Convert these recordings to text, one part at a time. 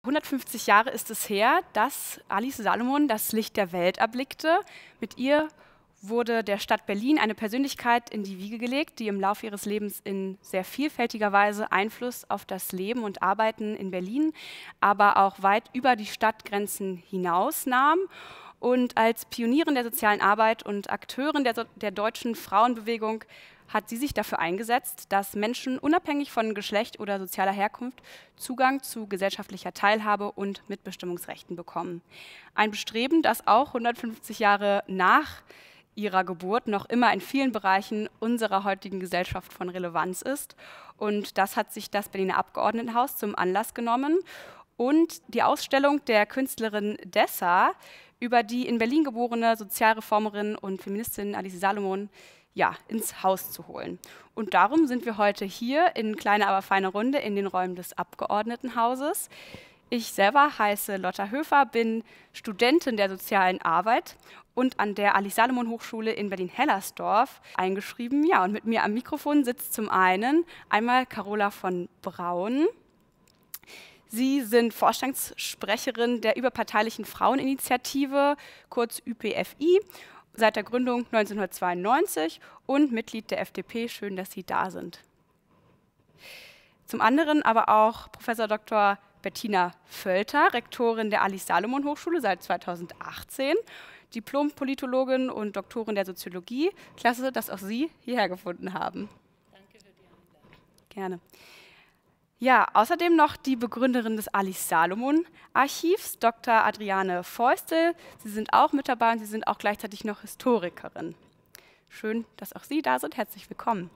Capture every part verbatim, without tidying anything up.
hundertfünfzig Jahre ist es her, dass Alice Salomon das Licht der Welt erblickte. Mit ihr wurde der Stadt Berlin eine Persönlichkeit in die Wiege gelegt, die im Laufe ihres Lebens in sehr vielfältiger Weise Einfluss auf das Leben und Arbeiten in Berlin, aber auch weit über die Stadtgrenzen hinaus nahm. Und als Pionierin der sozialen Arbeit und Akteurin der, der deutschen Frauenbewegung hat sie sich dafür eingesetzt, dass Menschen unabhängig von Geschlecht oder sozialer Herkunft Zugang zu gesellschaftlicher Teilhabe und Mitbestimmungsrechten bekommen. Ein Bestreben, das auch hundertfünfzig Jahre nach ihrer Geburt noch immer in vielen Bereichen unserer heutigen Gesellschaft von Relevanz ist. Und das hat sich das Berliner Abgeordnetenhaus zum Anlass genommen und die Ausstellung der Künstlerin Dessa über die in Berlin geborene Sozialreformerin und Feministin Alice Salomon ja, ins Haus zu holen. Und darum sind wir heute hier in kleiner, aber feiner Runde in den Räumen des Abgeordnetenhauses. Ich selber heiße Lotta Höfer, bin Studentin der sozialen Arbeit und an der Alice Salomon Hochschule in Berlin-Hellersdorf eingeschrieben. Ja, und mit mir am Mikrofon sitzt zum einen einmal Carola von Braun. Sie sind Vorstandssprecherin der überparteilichen Fraueninitiative, kurz Ü P F I, seit der Gründung neunzehnhundertzweiundneunzig und Mitglied der F D P. Schön, dass Sie da sind. Zum anderen aber auch Professor Doktor Bettina Völter, Rektorin der Alice Salomon Hochschule seit zweitausendachtzehn, Diplom-Politologin und Doktorin der Soziologie. Klasse, dass auch Sie hierher gefunden haben. Danke für die Einladung. Gerne. Ja, außerdem noch die Begründerin des Alice Salomon Archivs, Doktor Adriane Feustel. Sie sind auch mit dabei und Sie sind auch gleichzeitig noch Historikerin. Schön, dass auch Sie da sind. Herzlich willkommen.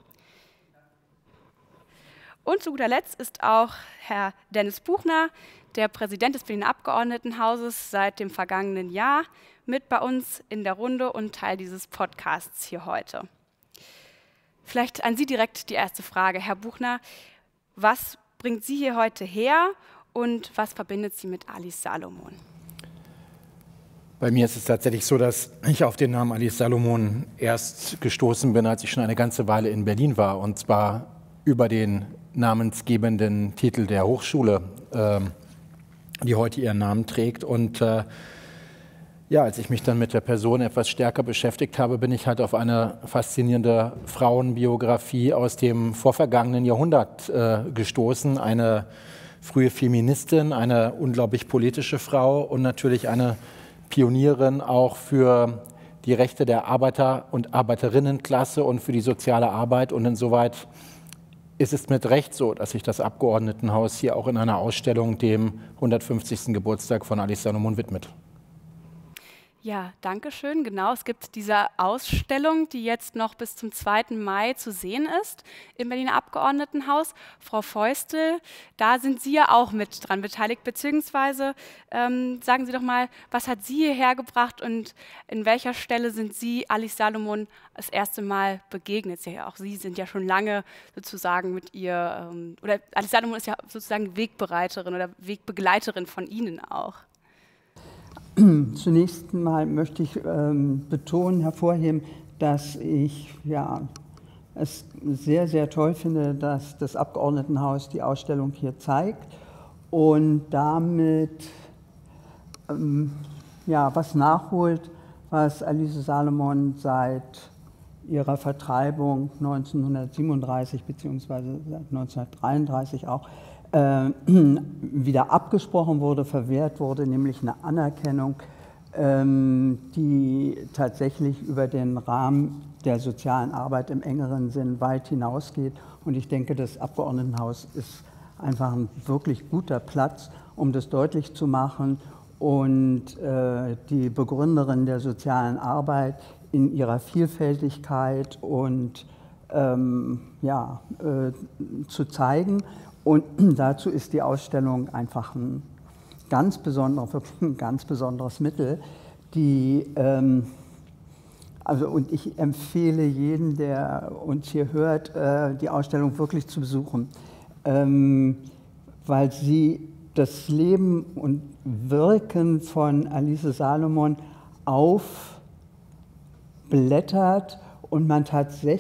Und zu guter Letzt ist auch Herr Dennis Buchner, der Präsident des Berliner Abgeordnetenhauses, seit dem vergangenen Jahr mit bei uns in der Runde und Teil dieses Podcasts hier heute. Vielleicht an Sie direkt die erste Frage, Herr Buchner. Was bringt Sie hier heute her und was verbindet Sie mit Alice Salomon? Bei mir ist es tatsächlich so, dass ich auf den Namen Alice Salomon erst gestoßen bin, als ich schon eine ganze Weile in Berlin war, und zwar über den namensgebenden Titel der Hochschule, äh, die heute ihren Namen trägt. Und äh, ja, als ich mich dann mit der Person etwas stärker beschäftigt habe, bin ich halt auf eine faszinierende Frauenbiografie aus dem vorvergangenen Jahrhundert äh, gestoßen. Eine frühe Feministin, eine unglaublich politische Frau und natürlich eine Pionierin auch für die Rechte der Arbeiter- und Arbeiterinnenklasse und für die soziale Arbeit. Und insoweit ist es mit Recht so, dass sich das Abgeordnetenhaus hier auch in einer Ausstellung dem hundertfünfzigsten Geburtstag von Alice Salomon widmet. Ja, danke schön. Genau, es gibt diese Ausstellung, die jetzt noch bis zum zweiten Mai zu sehen ist im Berliner Abgeordnetenhaus. Frau Feustel, da sind Sie ja auch mit dran beteiligt, beziehungsweise ähm, sagen Sie doch mal, was hat Sie hierher gebracht und in welcher Stelle sind Sie Alice Salomon das erste Mal begegnet? Ja, auch Sie sind ja schon lange sozusagen mit ihr, ähm, oder Alice Salomon ist ja sozusagen Wegbereiterin oder Wegbegleiterin von Ihnen auch. Zunächst mal möchte ich ähm, betonen, hervorheben, dass ich ja, es sehr, sehr toll finde, dass das Abgeordnetenhaus die Ausstellung hier zeigt und damit ähm, ja, was nachholt, was Alice Salomon seit ihrer Vertreibung neunzehnhundertsiebenunddreißig bzw. seit neunzehnhundertdreiunddreißig auch äh, wieder abgesprochen wurde, verwehrt wurde, nämlich eine Anerkennung, ähm, die tatsächlich über den Rahmen der sozialen Arbeit im engeren Sinn weit hinausgeht. Und ich denke, das Abgeordnetenhaus ist einfach ein wirklich guter Platz, um das deutlich zu machen und äh, die Begründerin der sozialen Arbeit in ihrer Vielfältigkeit und ähm, ja, äh, zu zeigen. Und dazu ist die Ausstellung einfach ein ganz, besonderer, ein ganz besonderes Mittel. Die, ähm, also, und ich empfehle jedem, der uns hier hört, äh, die Ausstellung wirklich zu besuchen, ähm, weil sie das Leben und Wirken von Alice Salomon aufblättert und man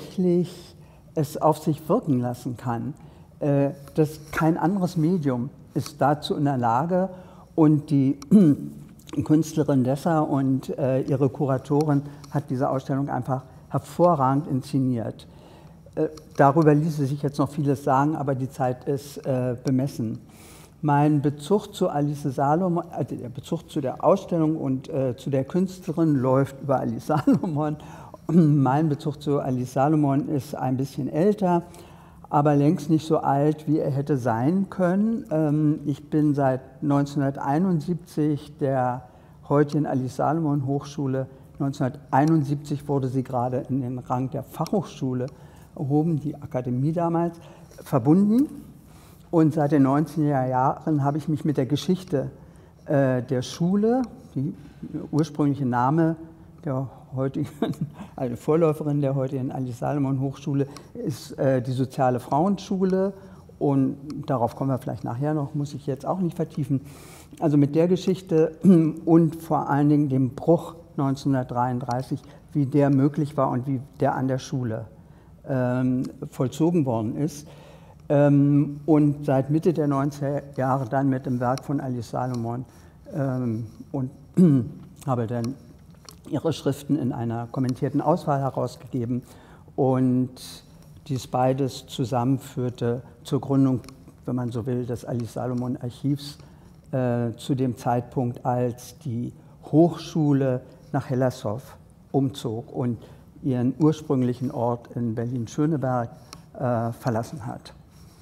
tatsächlich es auf sich wirken lassen kann, das kein anderes Medium ist dazu in der Lage und die Künstlerin Dessa und äh, ihre Kuratorin hat diese Ausstellung einfach hervorragend inszeniert. Äh, darüber ließe sich jetzt noch vieles sagen, aber die Zeit ist äh, bemessen. Mein Bezug zu Alice Salomon, also der Bezug zu der Ausstellung und äh, zu der Künstlerin läuft über Alice Salomon. Mein Bezug zu Alice Salomon ist ein bisschen älter, aber längst nicht so alt, wie er hätte sein können. Ähm, ich bin seit neunzehnhunderteinundsiebzig der heutigen Alice Salomon Hochschule. neunzehnhunderteinundsiebzig wurde sie gerade in den Rang der Fachhochschule erhoben, die Akademie damals, verbunden. Und seit den neunziger Jahren habe ich mich mit der Geschichte äh, der Schule, die ursprüngliche Name der heutigen, eine Vorläuferin der heutigen Alice Salomon Hochschule, ist äh, die Soziale Frauenschule. Und darauf kommen wir vielleicht nachher noch, muss ich jetzt auch nicht vertiefen. Also mit der Geschichte und vor allen Dingen dem Bruch neunzehnhundertdreiunddreißig, wie der möglich war und wie der an der Schule ähm, vollzogen worden ist. Ähm, und seit Mitte der neunziger Jahre dann mit dem Werk von Alice Salomon ähm, und habe dann ihre Schriften in einer kommentierten Auswahl herausgegeben und dies beides zusammenführte zur Gründung, wenn man so will, des Alice Salomon Archivs äh, zu dem Zeitpunkt, als die Hochschule nach Hellershoff umzog und ihren ursprünglichen Ort in Berlin-Schöneberg äh, verlassen hat.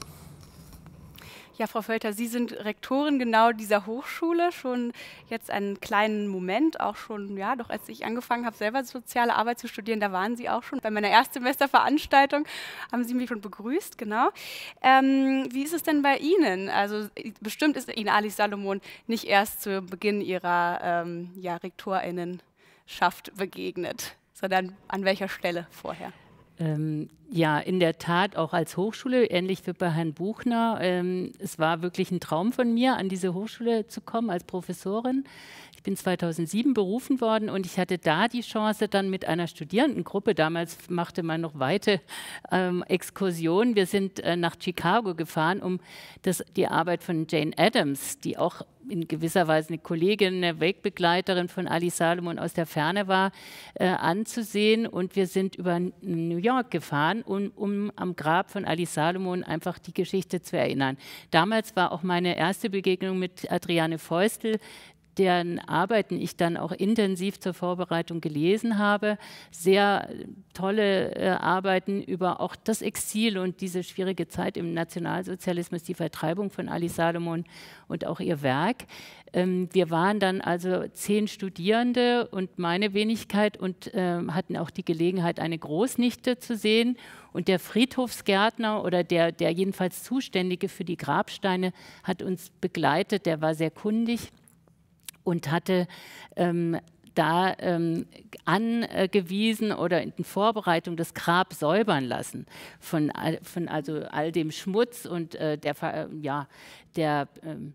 Ja, Frau Völter, Sie sind Rektorin genau dieser Hochschule, schon jetzt einen kleinen Moment, auch schon, ja, doch als ich angefangen habe, selber soziale Arbeit zu studieren, da waren Sie auch schon bei meiner Erstsemesterveranstaltung, haben Sie mich schon begrüßt, genau. Ähm, wie ist es denn bei Ihnen? Also bestimmt ist Ihnen Alice Salomon nicht erst zu Beginn Ihrer ähm, ja, RektorInnenschaft begegnet, sondern an welcher Stelle vorher? Ähm, ja, in der Tat auch als Hochschule, ähnlich wie bei Herrn Buchner. Ähm, es war wirklich ein Traum von mir, an diese Hochschule zu kommen als Professorin. Ich bin zweitausendsieben berufen worden und ich hatte da die Chance, dann mit einer Studierendengruppe, damals machte man noch weite ähm, Exkursionen, wir sind äh, nach Chicago gefahren, um das, die Arbeit von Jane Addams, die auch in gewisser Weise eine Kollegin, eine Wegbegleiterin von Alice Salomon aus der Ferne war, äh, anzusehen. Und wir sind über New York gefahren, um, um am Grab von Alice Salomon einfach die Geschichte zu erinnern. Damals war auch meine erste Begegnung mit Adriane Feustel, deren Arbeiten ich dann auch intensiv zur Vorbereitung gelesen habe. Sehr tolle äh, Arbeiten über auch das Exil und diese schwierige Zeit im Nationalsozialismus, die Vertreibung von Alice Salomon und auch ihr Werk. Ähm, wir waren dann also zehn Studierende und meine Wenigkeit und äh, hatten auch die Gelegenheit, eine Großnichte zu sehen. Und der Friedhofsgärtner oder der, der jedenfalls Zuständige für die Grabsteine hat uns begleitet, der war sehr kundig und hatte ähm, da ähm, angewiesen oder in Vorbereitung das Grab säubern lassen von, von also all dem Schmutz und äh, der, äh, ja, der ähm,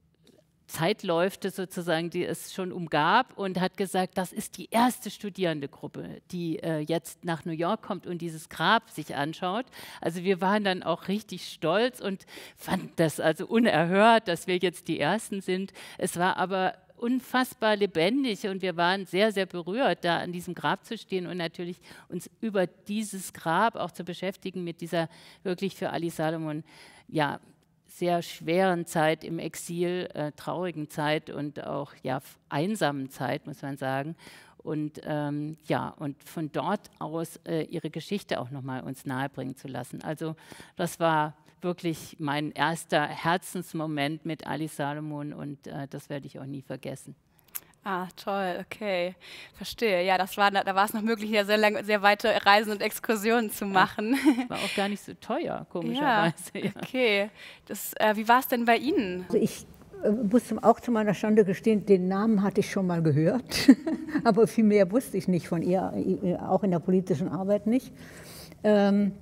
Zeitläufte sozusagen, die es schon umgab, und hat gesagt, das ist die erste Studierendegruppe, die äh, jetzt nach New York kommt und dieses Grab sich anschaut. Also wir waren dann auch richtig stolz und fanden das also unerhört, dass wir jetzt die Ersten sind. Es war aber unfassbar lebendig und wir waren sehr, sehr berührt, da an diesem Grab zu stehen und natürlich uns über dieses Grab auch zu beschäftigen mit dieser wirklich für Alice Salomon, ja, sehr schweren Zeit im Exil, äh, traurigen Zeit und auch ja, einsamen Zeit, muss man sagen. Und ähm, ja, und von dort aus äh, ihre Geschichte auch nochmal uns nahebringen zu lassen. Also das war wirklich mein erster Herzensmoment mit Alice Salomon und äh, das werde ich auch nie vergessen. Ah, toll, okay, verstehe. Ja, das war, da war es noch möglich, ja sehr, lang, sehr weite Reisen und Exkursionen zu machen. Ja, war auch gar nicht so teuer, komischerweise. Ja, okay. Das, äh, wie war es denn bei Ihnen? Also ich äh, muss auch zu meiner Schande gestehen, den Namen hatte ich schon mal gehört, aber viel mehr wusste ich nicht von ihr, auch in der politischen Arbeit nicht. Ähm,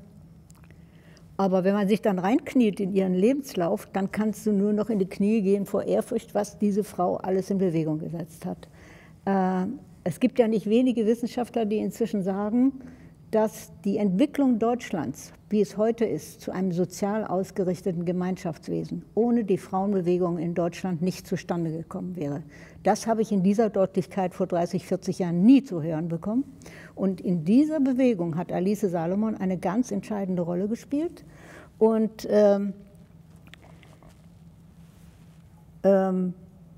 Aber wenn man sich dann reinkniet in ihren Lebenslauf, dann kannst du nur noch in die Knie gehen vor Ehrfurcht, was diese Frau alles in Bewegung gesetzt hat. Äh, es gibt ja nicht wenige Wissenschaftler, die inzwischen sagen, dass die Entwicklung Deutschlands, wie es heute ist, zu einem sozial ausgerichteten Gemeinschaftswesen ohne die Frauenbewegung in Deutschland nicht zustande gekommen wäre. Das habe ich in dieser Deutlichkeit vor dreißig, vierzig Jahren nie zu hören bekommen. Und in dieser Bewegung hat Alice Salomon eine ganz entscheidende Rolle gespielt. Und ähm, ähm,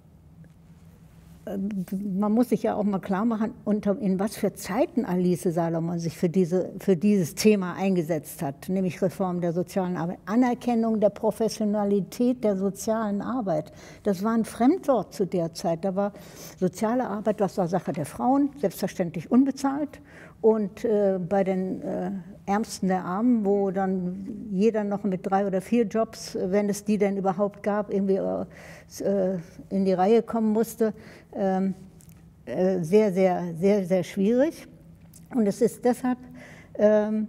man muss sich ja auch mal klar machen, unter, in was für Zeiten Alice Salomon sich für, diese, für dieses Thema eingesetzt hat, nämlich Reform der sozialen Arbeit, Anerkennung der Professionalität der sozialen Arbeit. Das war ein Fremdwort zu der Zeit. Da war soziale Arbeit, das war Sache der Frauen, selbstverständlich unbezahlt. Und äh, bei den äh, Ärmsten der Armen, wo dann jeder noch mit drei oder vier Jobs, wenn es die denn überhaupt gab, irgendwie äh, in die Reihe kommen musste, äh, äh, sehr, sehr, sehr, sehr schwierig. Und es ist deshalb äh, ein,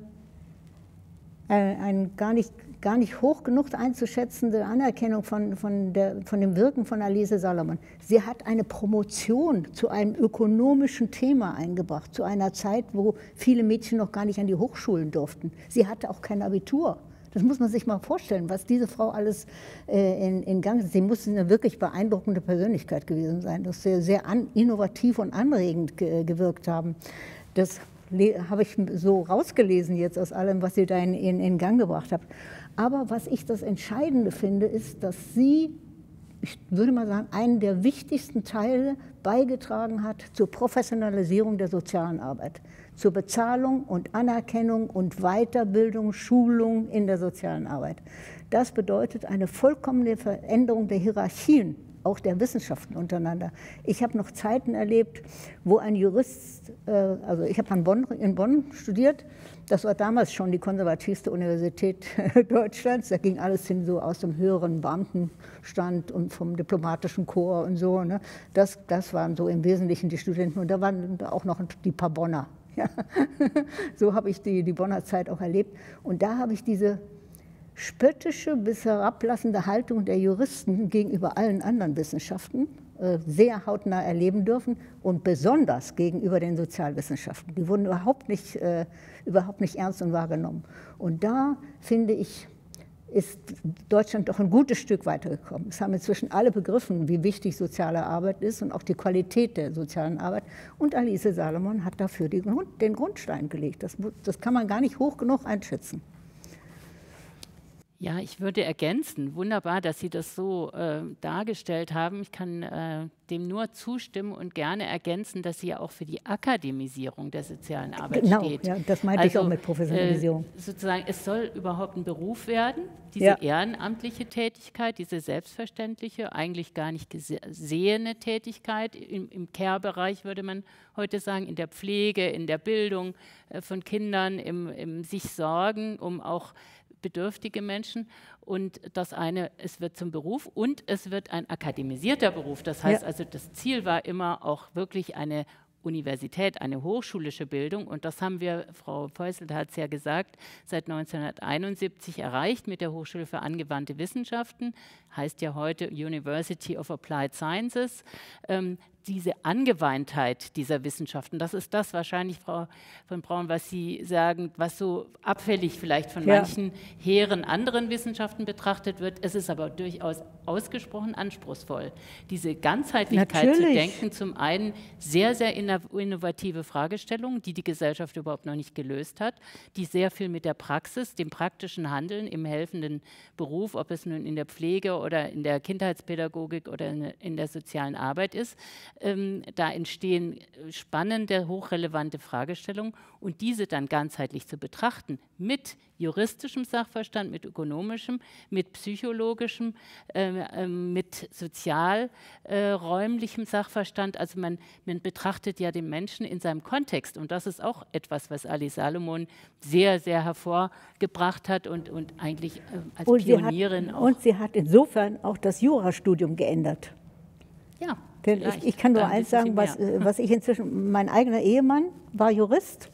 ein gar nicht gar nicht hoch genug einzuschätzende Anerkennung von, von, der, von dem Wirken von Alice Salomon. Sie hat eine Promotion zu einem ökonomischen Thema eingebracht, zu einer Zeit, wo viele Mädchen noch gar nicht an die Hochschulen durften. Sie hatte auch kein Abitur. Das muss man sich mal vorstellen, was diese Frau alles äh, in, in Gang setzt. Sie muss eine wirklich beeindruckende Persönlichkeit gewesen sein, dass sie sehr an, innovativ und anregend ge, gewirkt haben. Das habe ich so rausgelesen jetzt aus allem, was sie da in, in, in Gang gebracht hat. Aber was ich das Entscheidende finde, ist, dass sie, ich würde mal sagen, einen der wichtigsten Teile beigetragen hat zur Professionalisierung der sozialen Arbeit, zur Bezahlung und Anerkennung und Weiterbildung, Schulung in der sozialen Arbeit. Das bedeutet eine vollkommene Veränderung der Hierarchien, auch der Wissenschaften untereinander. Ich habe noch Zeiten erlebt, wo ein Jurist, äh, also ich habe in Bonn, in Bonn studiert, das war damals schon die konservativste Universität Deutschlands, da ging alles hin so aus dem höheren Beamtenstand und vom diplomatischen Korps und so. Ne? Das, das waren so im Wesentlichen die Studenten und da waren auch noch die paar Bonner. Ja. So habe ich die, die Bonner Zeit auch erlebt und da habe ich diese spöttische bis herablassende Haltung der Juristen gegenüber allen anderen Wissenschaften äh, sehr hautnah erleben dürfen und besonders gegenüber den Sozialwissenschaften. Die wurden überhaupt nicht, äh, überhaupt nicht ernst und wahrgenommen. Und da, finde ich, ist Deutschland doch ein gutes Stück weitergekommen. Es haben inzwischen alle begriffen, wie wichtig soziale Arbeit ist und auch die Qualität der sozialen Arbeit. Und Alice Salomon hat dafür die, den Grundstein gelegt. Das, das kann man gar nicht hoch genug einschätzen. Ja, ich würde ergänzen, wunderbar, dass Sie das so äh, dargestellt haben. Ich kann äh, dem nur zustimmen und gerne ergänzen, dass sie ja auch für die Akademisierung der sozialen Arbeit genau, steht. Ja, das meinte also, ich auch mit Professionalisierung. Äh, sozusagen, es soll überhaupt ein Beruf werden, diese ja. ehrenamtliche Tätigkeit, diese selbstverständliche, eigentlich gar nicht gesehene Tätigkeit, im, im Care-Bereich würde man heute sagen, in der Pflege, in der Bildung äh, von Kindern, im, im sich sorgen, um auch bedürftige Menschen und das eine, es wird zum Beruf und es wird ein akademisierter Beruf. Das heißt ja. also, das Ziel war immer auch wirklich eine Universität, eine hochschulische Bildung und das haben wir, Frau Feusel hat es ja gesagt, seit neunzehnhunderteinundsiebzig erreicht mit der Hochschule für angewandte Wissenschaften, heißt ja heute University of Applied Sciences. Ähm, diese Angewandtheit dieser Wissenschaften, das ist das wahrscheinlich, Frau von Braun, was Sie sagen, was so abfällig vielleicht von ja. manchen hehren anderen Wissenschaften betrachtet wird. Es ist aber durchaus ausgesprochen anspruchsvoll, diese Ganzheitlichkeit Natürlich. zu denken. Zum einen sehr, sehr innovative Fragestellungen, die die Gesellschaft überhaupt noch nicht gelöst hat, die sehr viel mit der Praxis, dem praktischen Handeln im helfenden Beruf, ob es nun in der Pflege oder in der Kindheitspädagogik oder in der sozialen Arbeit ist, Ähm, da entstehen spannende, hochrelevante Fragestellungen und diese dann ganzheitlich zu betrachten mit juristischem Sachverstand, mit ökonomischem, mit psychologischem, äh, äh, mit sozialräumlichem äh, Sachverstand. Also man, man betrachtet ja den Menschen in seinem Kontext und das ist auch etwas, was Alice Salomon sehr, sehr hervorgebracht hat und, und eigentlich äh, als und Pionierin hat, auch. Und sie hat insofern auch das Jurastudium geändert. Ja. Denn ich, ich kann nur eins sagen, was, was ich inzwischen, mein eigener Ehemann war Jurist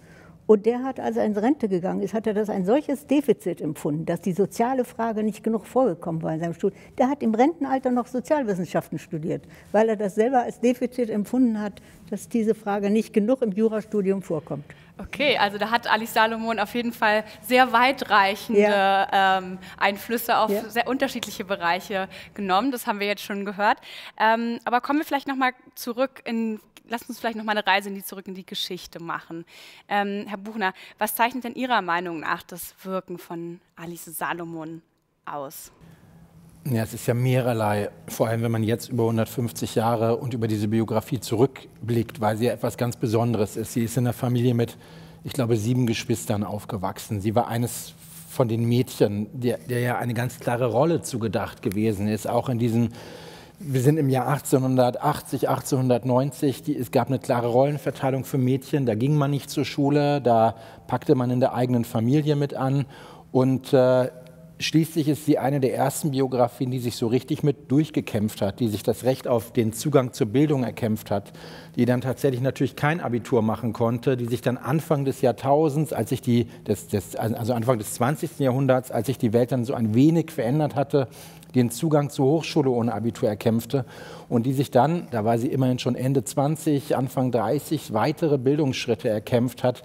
Und der hat, als er in Rente gegangen ist, hat er das ein solches Defizit empfunden, dass die soziale Frage nicht genug vorgekommen war in seinem Studium. Der hat im Rentenalter noch Sozialwissenschaften studiert, weil er das selber als Defizit empfunden hat, dass diese Frage nicht genug im Jurastudium vorkommt. Okay, also da hat Alice Salomon auf jeden Fall sehr weitreichende ja. ähm, Einflüsse auf ja. sehr unterschiedliche Bereiche genommen. Das haben wir jetzt schon gehört. Ähm, aber kommen wir vielleicht noch mal zurück in, lasst uns vielleicht noch mal eine Reise in die, zurück in die Geschichte machen. Ähm, Herr Buchner, was zeichnet denn Ihrer Meinung nach das Wirken von Alice Salomon aus? Ja, es ist ja mehrerlei, vor allem wenn man jetzt über hundertfünfzig Jahre und über diese Biografie zurückblickt, weil sie ja etwas ganz Besonderes ist. Sie ist in einer Familie mit, ich glaube, sieben Geschwistern aufgewachsen. Sie war eines von den Mädchen, der, der ja eine ganz klare Rolle zugedacht gewesen ist, auch in diesen, wir sind im Jahr achtzehnhundertachtzig, achtzehnhundertneunzig, die, es gab eine klare Rollenverteilung für Mädchen, da ging man nicht zur Schule, da packte man in der eigenen Familie mit an und äh, schließlich ist sie eine der ersten Biografien, die sich so richtig mit durchgekämpft hat, die sich das Recht auf den Zugang zur Bildung erkämpft hat, die dann tatsächlich natürlich kein Abitur machen konnte, die sich dann Anfang des Jahrtausends, als sich die, des, des, also Anfang des zwanzigsten Jahrhunderts, als sich die Welt dann so ein wenig verändert hatte, den Zugang zur Hochschule ohne Abitur erkämpfte und die sich dann, da war sie immerhin schon Ende zwanzig, Anfang dreißig, weitere Bildungsschritte erkämpft hat,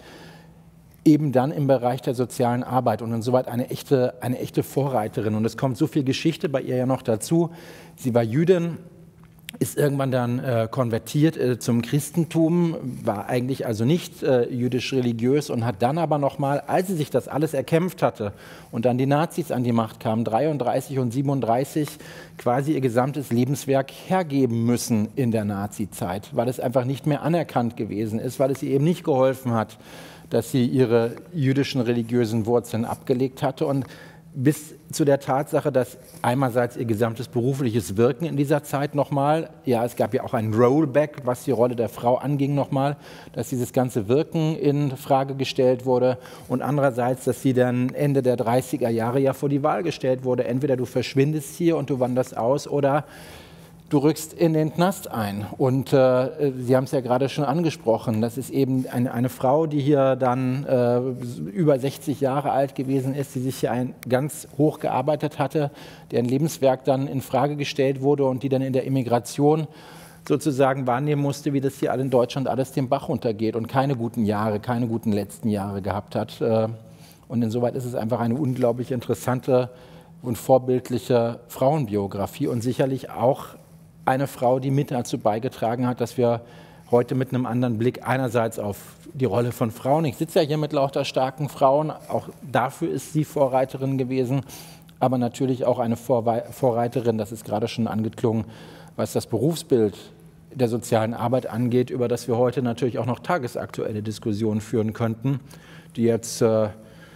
eben dann im Bereich der sozialen Arbeit und insoweit eine echte, eine echte Vorreiterin. Und es kommt so viel Geschichte bei ihr ja noch dazu. Sie war Jüdin, ist irgendwann dann äh, konvertiert äh, zum Christentum, war eigentlich also nicht äh, jüdisch religiös und hat dann aber nochmal, als sie sich das alles erkämpft hatte und dann die Nazis an die Macht kamen, dreiunddreißig und siebenunddreißig, quasi ihr gesamtes Lebenswerk hergeben müssen in der Nazizeit, weil es einfach nicht mehr anerkannt gewesen ist, weil es ihr eben nicht geholfen hat, dass sie ihre jüdischen religiösen Wurzeln abgelegt hatte und bis zu der Tatsache, dass einerseits ihr gesamtes berufliches Wirken in dieser Zeit nochmal, ja, es gab ja auch ein Rollback, was die Rolle der Frau anging nochmal, dass dieses ganze Wirken in Frage gestellt wurde und andererseits, dass sie dann Ende der dreißiger Jahre ja vor die Wahl gestellt wurde, entweder du verschwindest hier und du wanderst aus oder du rückst in den Knast ein. Und äh, Sie haben es ja gerade schon angesprochen, das ist eben eine, eine Frau, die hier dann äh, über sechzig Jahre alt gewesen ist, die sich hier ein, ganz hoch gearbeitet hatte, deren Lebenswerk dann in Frage gestellt wurde und die dann in der Immigration sozusagen wahrnehmen musste, wie das hier in Deutschland alles den Bach runtergeht und keine guten Jahre, keine guten letzten Jahre gehabt hat. Äh, und insoweit ist es einfach eine unglaublich interessante und vorbildliche Frauenbiografie und sicherlich auch eine Frau, die mit dazu beigetragen hat, dass wir heute mit einem anderen Blick einerseits auf die Rolle von Frauen, ich sitze ja hier mit lauter starken Frauen, auch dafür ist sie Vorreiterin gewesen, aber natürlich auch eine Vorreiterin, das ist gerade schon angeklungen, was das Berufsbild der sozialen Arbeit angeht, über das wir heute natürlich auch noch tagesaktuelle Diskussionen führen könnten, die jetzt äh,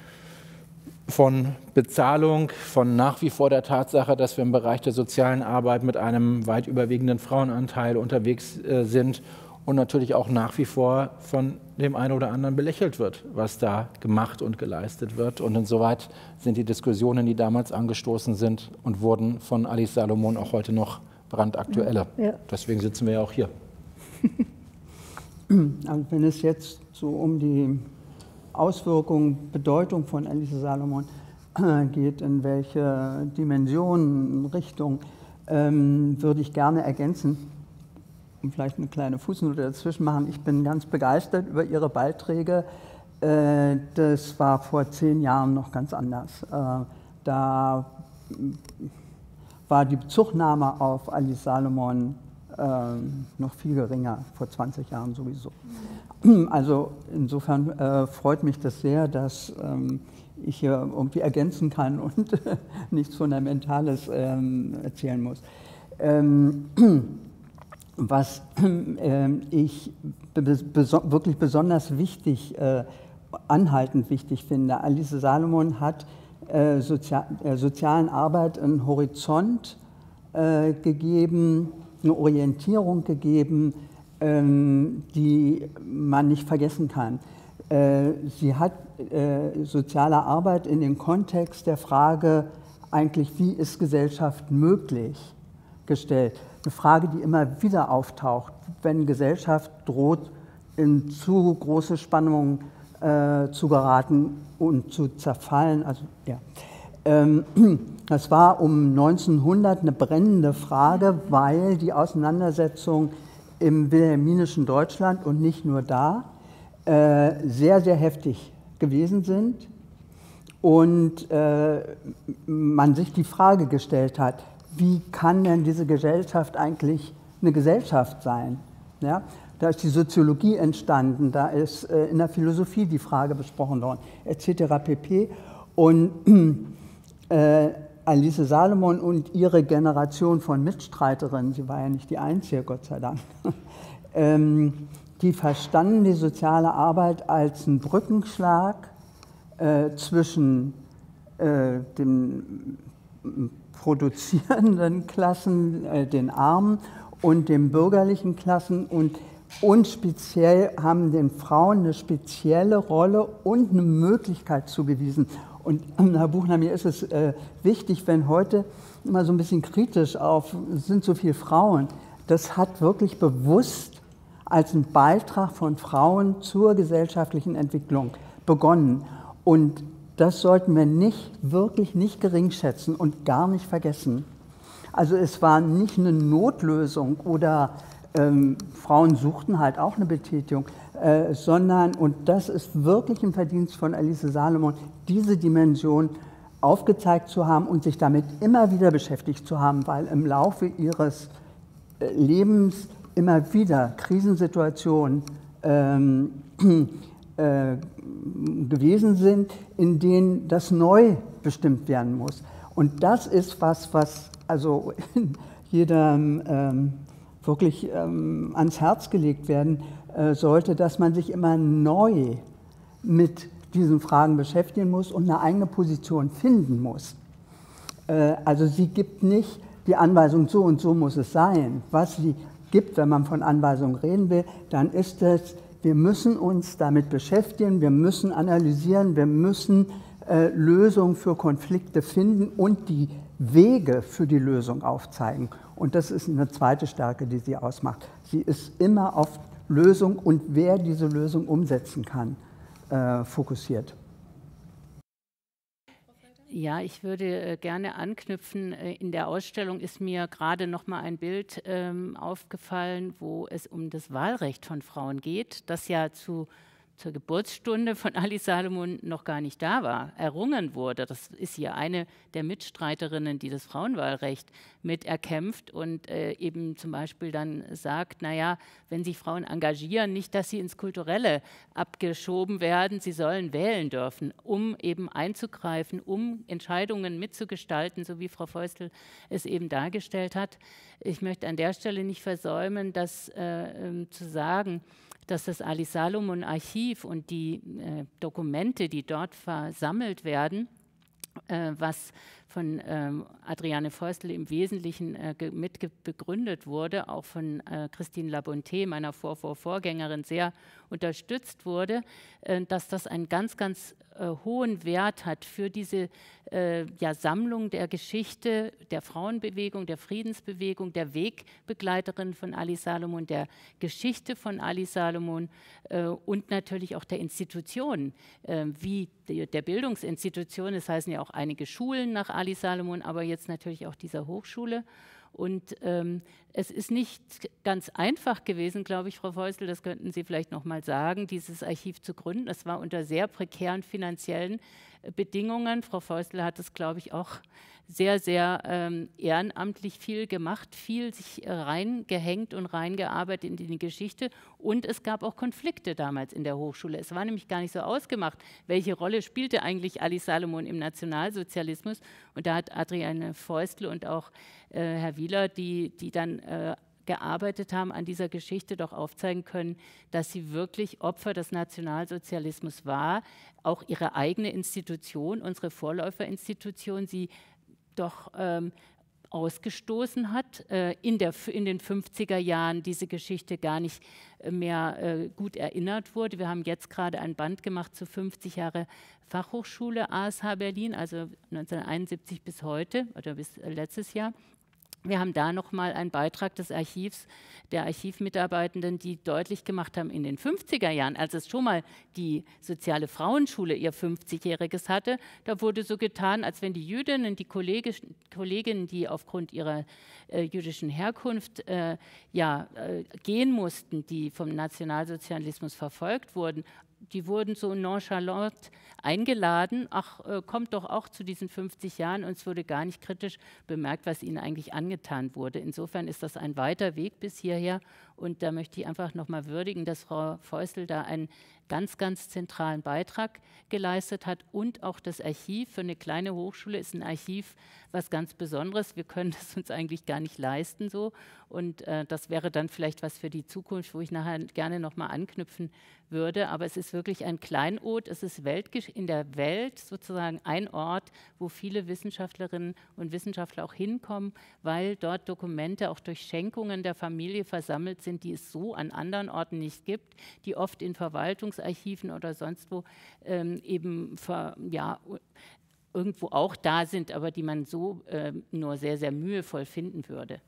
von Bezahlung, von nach wie vor der Tatsache, dass wir im Bereich der sozialen Arbeit mit einem weit überwiegenden Frauenanteil unterwegs äh, sind und natürlich auch nach wie vor von dem einen oder anderen belächelt wird, was da gemacht und geleistet wird. Und insoweit sind die Diskussionen, die damals angestoßen sind und wurden von Alice Salomon auch heute noch brandaktueller. Ja. Deswegen sitzen wir ja auch hier. Also wenn es jetzt so um die Auswirkung, Bedeutung von Alice Salomon äh, geht, in welche Dimensionen, Richtung, ähm, würde ich gerne ergänzen und vielleicht eine kleine Fußnote dazwischen machen. Ich bin ganz begeistert über Ihre Beiträge. Äh, das war vor zehn Jahren noch ganz anders. Äh, da war die Bezugnahme auf Alice Salomon äh, noch viel geringer, vor zwanzig Jahren sowieso. Also insofern äh, freut mich das sehr, dass ähm, ich hier irgendwie ergänzen kann und äh, nichts Fundamentales ähm, erzählen muss. Ähm, was äh, ich beso wirklich besonders wichtig, äh, anhaltend wichtig finde, Alice Salomon hat äh, Sozial äh, sozialen Arbeit einen Horizont äh, gegeben, eine Orientierung gegeben, die man nicht vergessen kann. Sie hat soziale Arbeit in den Kontext der Frage, eigentlich, wie ist Gesellschaft möglich, gestellt. Eine Frage, die immer wieder auftaucht, wenn Gesellschaft droht, in zu große Spannungen äh, zu geraten und zu zerfallen. Also, ja. ähm, das war um neunzehnhundert eine brennende Frage, weil die Auseinandersetzung im wilhelminischen Deutschland und nicht nur da äh, sehr, sehr heftig gewesen sind. Und äh, man sich die Frage gestellt hat, wie kann denn diese Gesellschaft eigentlich eine Gesellschaft sein? Ja? Da ist die Soziologie entstanden, da ist äh, in der Philosophie die Frage besprochen worden, et cetera pp. Und äh, Alice Salomon und ihre Generation von Mitstreiterinnen, sie war ja nicht die einzige, Gott sei Dank, ähm, die verstanden die soziale Arbeit als einen Brückenschlag Äh, zwischen äh, den produzierenden Klassen, äh, den Armen und den bürgerlichen Klassen und, und speziell haben den Frauen eine spezielle Rolle und eine Möglichkeit zugewiesen. Und Herr Buchner, mir ist es äh, wichtig, wenn heute immer so ein bisschen kritisch auf, es sind so viele Frauen, das hat wirklich bewusst als ein Beitrag von Frauen zur gesellschaftlichen Entwicklung begonnen. Und das sollten wir nicht, wirklich nicht geringschätzen und gar nicht vergessen. Also es war nicht eine Notlösung oder ähm, Frauen suchten halt auch eine Betätigung, äh, sondern, und das ist wirklich ein Verdienst von Alice Salomon, diese Dimension aufgezeigt zu haben und sich damit immer wieder beschäftigt zu haben, weil im Laufe ihres äh, Lebens immer wieder Krisensituationen ähm, äh, gewesen sind, in denen das neu bestimmt werden muss. Und das ist was, was also jedem ähm, wirklich ähm, ans Herz gelegt werden äh, sollte, dass man sich immer neu mit diesen Fragen beschäftigen muss und eine eigene Position finden muss. Äh, also sie gibt nicht die Anweisung, so und so muss es sein. Was sie gibt, wenn man von Anweisungen reden will, dann ist es, wir müssen uns damit beschäftigen, wir müssen analysieren, wir müssen äh, Lösungen für Konflikte finden und die Wege für die Lösung aufzeigen. Und das ist eine zweite Stärke, die sie ausmacht. Sie ist immer auf Lösung und wer diese Lösung umsetzen kann, äh, fokussiert. Ja, ich würde äh, gerne anknüpfen. Äh, in der Ausstellung ist mir gerade noch mal ein Bild ähm, aufgefallen, wo es um das Wahlrecht von Frauen geht, das ja zu, zur Geburtsstunde von Alice Salomon noch gar nicht da war, errungen wurde. Das ist hier eine der Mitstreiterinnen, die das Frauenwahlrecht mit erkämpft und äh, eben zum Beispiel dann sagt, naja, wenn sich Frauen engagieren, nicht, dass sie ins Kulturelle abgeschoben werden, sie sollen wählen dürfen, um eben einzugreifen, um Entscheidungen mitzugestalten, so wie Frau Feustel es eben dargestellt hat. Ich möchte an der Stelle nicht versäumen, das äh, äh, zu sagen, dass das Alice Salomon Archiv und die äh, Dokumente, die dort versammelt werden, äh, was von ähm, Adriane Feustel im Wesentlichen äh, mit begründet wurde, auch von äh, Christine Labonté, meiner Vor-Vor-Vorgängerin, sehr unterstützt wurde, äh, dass das einen ganz, ganz äh, hohen Wert hat für diese äh, ja, Sammlung der Geschichte der Frauenbewegung, der Friedensbewegung, der Wegbegleiterin von Alice Salomon, der Geschichte von Alice Salomon äh, und natürlich auch der Institutionen, äh, wie die, der Bildungsinstitutionen. Es heißen ja auch einige Schulen nach Alice Salomon, aber jetzt natürlich auch dieser Hochschule. Und ähm, es ist nicht ganz einfach gewesen, glaube ich, Frau Feustel, das könnten Sie vielleicht noch mal sagen, dieses Archiv zu gründen. Es war unter sehr prekären finanziellen äh, Bedingungen. Frau Feustel hat es, glaube ich, auch sehr, sehr ähm, ehrenamtlich viel gemacht, viel sich äh, reingehängt und reingearbeitet in die Geschichte. Und es gab auch Konflikte damals in der Hochschule. Es war nämlich gar nicht so ausgemacht, welche Rolle spielte eigentlich Alice Salomon im Nationalsozialismus. Und da hat Adriane Feustel und auch äh, Herr Wieler, die, die dann äh, gearbeitet haben an dieser Geschichte, doch aufzeigen können, dass sie wirklich Opfer des Nationalsozialismus war, auch ihre eigene Institution, unsere Vorläuferinstitution, sie doch ähm, ausgestoßen hat, äh, in, der, in den fünfziger Jahren diese Geschichte gar nicht mehr äh, gut erinnert wurde. Wir haben jetzt gerade ein Band gemacht zu fünfzig Jahre Fachhochschule A S H Berlin, also neunzehnhunderteinundsiebzig bis heute oder bis äh, letztes Jahr, Wir haben da nochmal einen Beitrag des Archivs, der Archivmitarbeitenden, die deutlich gemacht haben, in den fünfziger Jahren, als es schon mal die soziale Frauenschule ihr fünfzigjähriges hatte, da wurde so getan, als wenn die Jüdinnen, die Kolleginnen, die aufgrund ihrer äh, jüdischen Herkunft äh, ja, äh, gehen mussten, die vom Nationalsozialismus verfolgt wurden, die wurden so nonchalant eingeladen, ach, äh, kommt doch auch zu diesen fünfzig Jahren, und es wurde gar nicht kritisch bemerkt, was ihnen eigentlich angetan wurde. Insofern ist das ein weiter Weg bis hierher, und da möchte ich einfach nochmal würdigen, dass Frau Feustel da einen ganz, ganz zentralen Beitrag geleistet hat, und auch das Archiv. Für eine kleine Hochschule ist ein Archiv was ganz Besonderes. Wir können das uns eigentlich gar nicht leisten so, und äh, das wäre dann vielleicht was für die Zukunft, wo ich nachher gerne nochmal anknüpfen würde. Aber es ist wirklich ein Kleinod, es ist Weltgesch- in der Welt sozusagen ein Ort, wo viele Wissenschaftlerinnen und Wissenschaftler auch hinkommen, weil dort Dokumente auch durch Schenkungen der Familie versammelt sind, die es so an anderen Orten nicht gibt, die oft in Verwaltungsarchiven oder sonst wo ähm, eben ver, ja, irgendwo auch da sind, aber die man so äh, nur sehr, sehr mühevoll finden würde.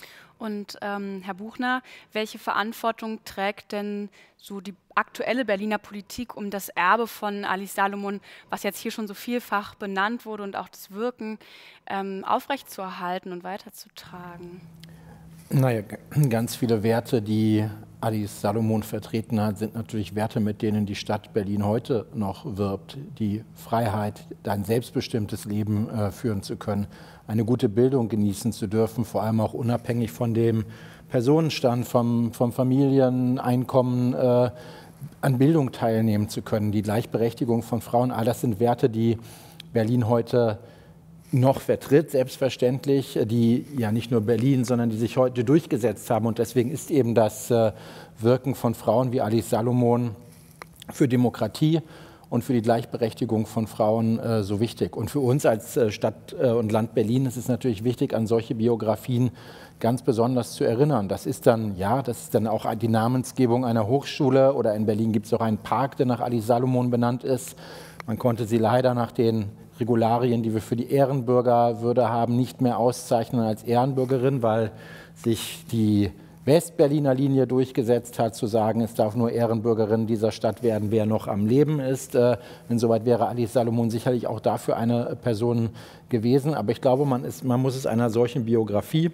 Und ähm, Herr Buchner, welche Verantwortung trägt denn so die aktuelle Berliner Politik, um das Erbe von Alice Salomon, was jetzt hier schon so vielfach benannt wurde, und auch das Wirken ähm, aufrechtzuerhalten und weiterzutragen? Naja, ganz viele Werte, die Alice Salomon vertreten hat, sind natürlich Werte, mit denen die Stadt Berlin heute noch wirbt. Die Freiheit, ein selbstbestimmtes Leben äh, führen zu können, eine gute Bildung genießen zu dürfen, vor allem auch unabhängig von dem Personenstand, vom, vom Familieneinkommen, äh, an Bildung teilnehmen zu können, die Gleichberechtigung von Frauen. All das sind Werte, die Berlin heute noch vertritt, selbstverständlich, die ja nicht nur Berlin, sondern die sich heute durchgesetzt haben. Und deswegen ist eben das äh, Wirken von Frauen wie Alice Salomon für Demokratie und für die Gleichberechtigung von Frauen äh, so wichtig. Und für uns als äh, Stadt äh, und Land Berlin ist es natürlich wichtig, an solche Biografien ganz besonders zu erinnern. Das ist dann, ja, das ist dann auch die Namensgebung einer Hochschule, oder in Berlin gibt es auch einen Park, der nach Alice Salomon benannt ist. Man konnte sie leider nach den Regularien, die wir für die Ehrenbürgerwürde haben, nicht mehr auszeichnen als Ehrenbürgerin, weil sich die Westberliner Linie durchgesetzt hat, zu sagen, es darf nur Ehrenbürgerin dieser Stadt werden, wer noch am Leben ist. Äh, insoweit wäre Alice Salomon sicherlich auch dafür eine Person gewesen. Aber ich glaube, man, ist, man muss es einer solchen Biografie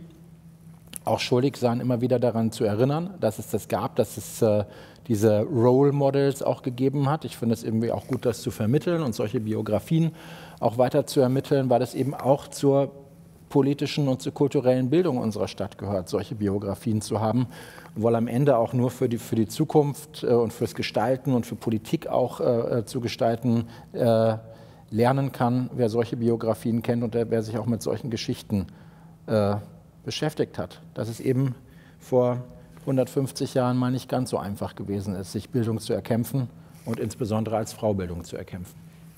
auch schuldig sein, immer wieder daran zu erinnern, dass es das gab, dass es äh, diese Role Models auch gegeben hat. Ich finde es irgendwie auch gut, das zu vermitteln und solche Biografien auch weiter zu ermitteln, weil es eben auch zur politischen und zur kulturellen Bildung unserer Stadt gehört, solche Biografien zu haben, weil am Ende auch nur für die, für die Zukunft äh, und fürs Gestalten und für Politik auch äh, zu gestalten äh, lernen kann, wer solche Biografien kennt und der, wer sich auch mit solchen Geschichten äh, beschäftigt hat. Dass es eben vor hundertfünfzig Jahren mal nicht ganz so einfach gewesen ist, sich Bildung zu erkämpfen und insbesondere als Frau Bildung zu erkämpfen.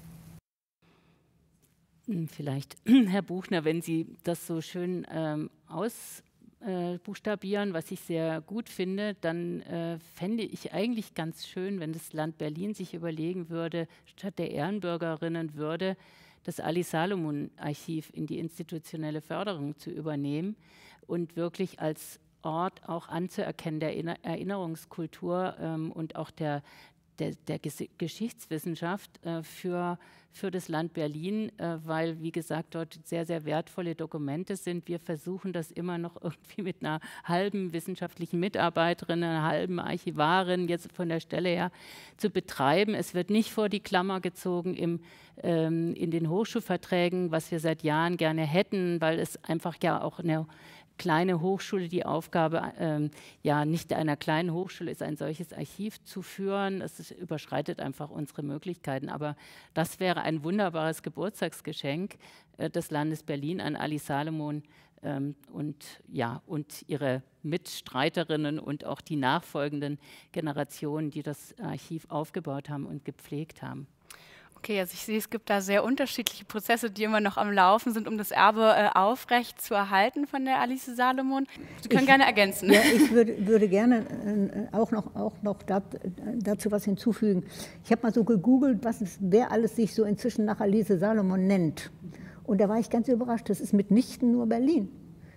Vielleicht, Herr Buchner, wenn Sie das so schön ähm, ausbuchstabieren, äh, was ich sehr gut finde, dann äh, fände ich eigentlich ganz schön, wenn das Land Berlin sich überlegen würde, statt der Ehrenbürgerinnenwürde das Alice Salomon Archiv in die institutionelle Förderung zu übernehmen und wirklich als Ort auch anzuerkennen der Erinnerungskultur ähm, und auch der, der, der Geschichtswissenschaft äh, für, für das Land Berlin, äh, weil, wie gesagt, dort sehr, sehr wertvolle Dokumente sind. Wir versuchen das immer noch irgendwie mit einer halben wissenschaftlichen Mitarbeiterin, einer halben Archivarin jetzt von der Stelle her zu betreiben. Es wird nicht vor die Klammer gezogen im, ähm, in den Hochschulverträgen, was wir seit Jahren gerne hätten, weil es einfach ja auch eine kleine Hochschule, die Aufgabe ähm, ja nicht einer kleinen Hochschule ist, ein solches Archiv zu führen. Es ist, überschreitet einfach unsere Möglichkeiten. Aber das wäre ein wunderbares Geburtstagsgeschenk äh, des Landes Berlin an Alice Salomon ähm, und, ja, und ihre Mitstreiterinnen und auch die nachfolgenden Generationen, die das Archiv aufgebaut haben und gepflegt haben. Okay, also ich sehe, es gibt da sehr unterschiedliche Prozesse, die immer noch am Laufen sind, um das Erbe äh, aufrecht zu erhalten von der Alice Salomon. Sie können ich, gerne ergänzen. Ja, ich würde, würde gerne äh, auch noch, auch noch dat, dazu was hinzufügen. Ich habe mal so gegoogelt, was ist, wer alles sich so inzwischen nach Alice Salomon nennt. Und da war ich ganz überrascht, das ist mitnichten nur Berlin.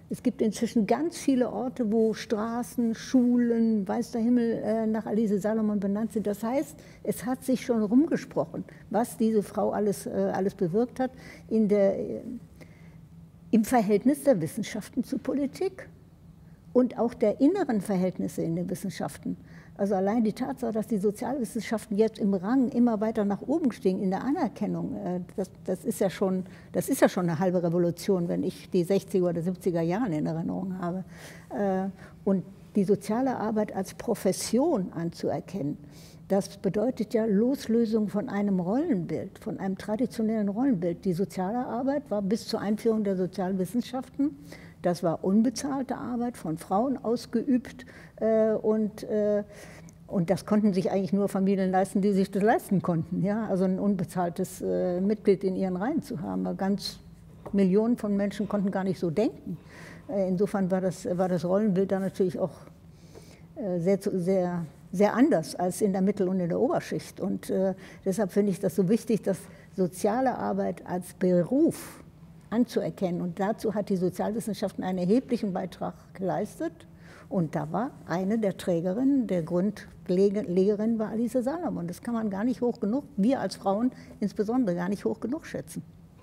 Es gibt inzwischen ganz viele Orte, wo Straßen, Schulen, weiß der Himmel, äh, nach Alice Salomon benannt sind. Das heißt, es hat sich schon rumgesprochen, was diese Frau alles, äh, alles bewirkt hat in der, äh, im Verhältnis der Wissenschaften zur Politik und auch der inneren Verhältnisse in den Wissenschaften. Also allein die Tatsache, dass die Sozialwissenschaften jetzt im Rang immer weiter nach oben stiegen in der Anerkennung, das, das, ist ja schon, das ist ja schon eine halbe Revolution, wenn ich die sechziger oder siebziger Jahre in Erinnerung habe. Und die soziale Arbeit als Profession anzuerkennen, das bedeutet ja Loslösung von einem Rollenbild, von einem traditionellen Rollenbild. Die soziale Arbeit war bis zur Einführung der Sozialwissenschaften, das war unbezahlte Arbeit, von Frauen ausgeübt äh, und, äh, und das konnten sich eigentlich nur Familien leisten, die sich das leisten konnten. Ja? Also ein unbezahltes äh, Mitglied in ihren Reihen zu haben. Ganz Millionen von Menschen konnten gar nicht so denken. Äh, insofern war das, war das Rollenbild da natürlich auch äh, sehr, sehr, sehr anders als in der Mittel- und in der Oberschicht. Und äh, deshalb finde ich das so wichtig, dass soziale Arbeit als Beruf anzuerkennen. Und dazu hat die Sozialwissenschaften einen erheblichen Beitrag geleistet. Und da war eine der Trägerinnen, der Grundlegerin war Alice Salomon. Das kann man gar nicht hoch genug, wir als Frauen insbesondere, gar nicht hoch genug schätzen.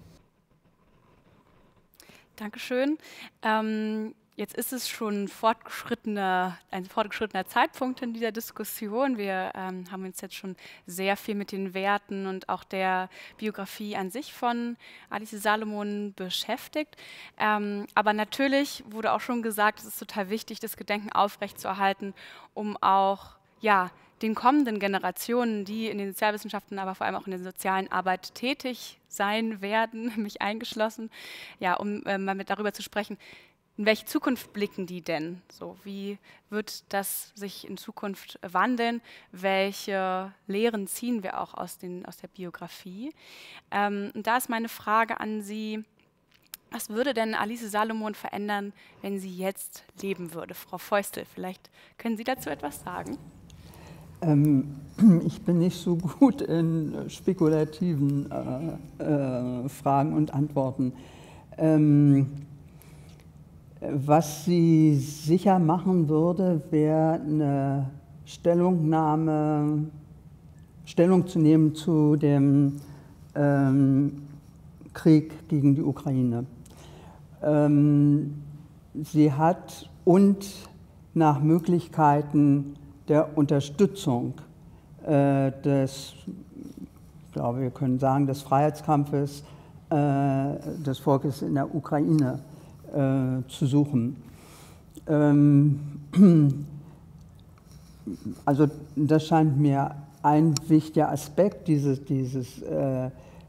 Dankeschön. Ähm Jetzt ist es schon fortgeschrittener, ein fortgeschrittener Zeitpunkt in dieser Diskussion. Wir ähm, haben uns jetzt schon sehr viel mit den Werten und auch der Biografie an sich von Alice Salomon beschäftigt. Ähm, aber natürlich wurde auch schon gesagt, es ist total wichtig, das Gedenken aufrechtzuerhalten, um auch ja, den kommenden Generationen, die in den Sozialwissenschaften, aber vor allem auch in der sozialen Arbeit tätig sein werden, mich eingeschlossen, ja, um äh, mal mit darüber zu sprechen, in welche Zukunft blicken die denn? So, wie wird das sich in Zukunft wandeln? Welche Lehren ziehen wir auch aus, den, aus der Biografie? Ähm, und da ist meine Frage an Sie, was würde denn Alice Salomon verändern, wenn sie jetzt leben würde? Frau Feustel, vielleicht können Sie dazu etwas sagen? Ähm, ich bin nicht so gut in spekulativen äh, äh, Fragen und Antworten. Ähm, Was sie sicher machen würde, wäre eine Stellungnahme, Stellung zu nehmen zu dem ähm, Krieg gegen die Ukraine. Ähm, sie hat und nach Möglichkeiten der Unterstützung äh, des, ich glaube, wir können sagen, des Freiheitskampfes äh, des Volkes in der Ukraine Äh, zu suchen. Ähm, also das scheint mir ein wichtiger Aspekt, dieses, dieses äh,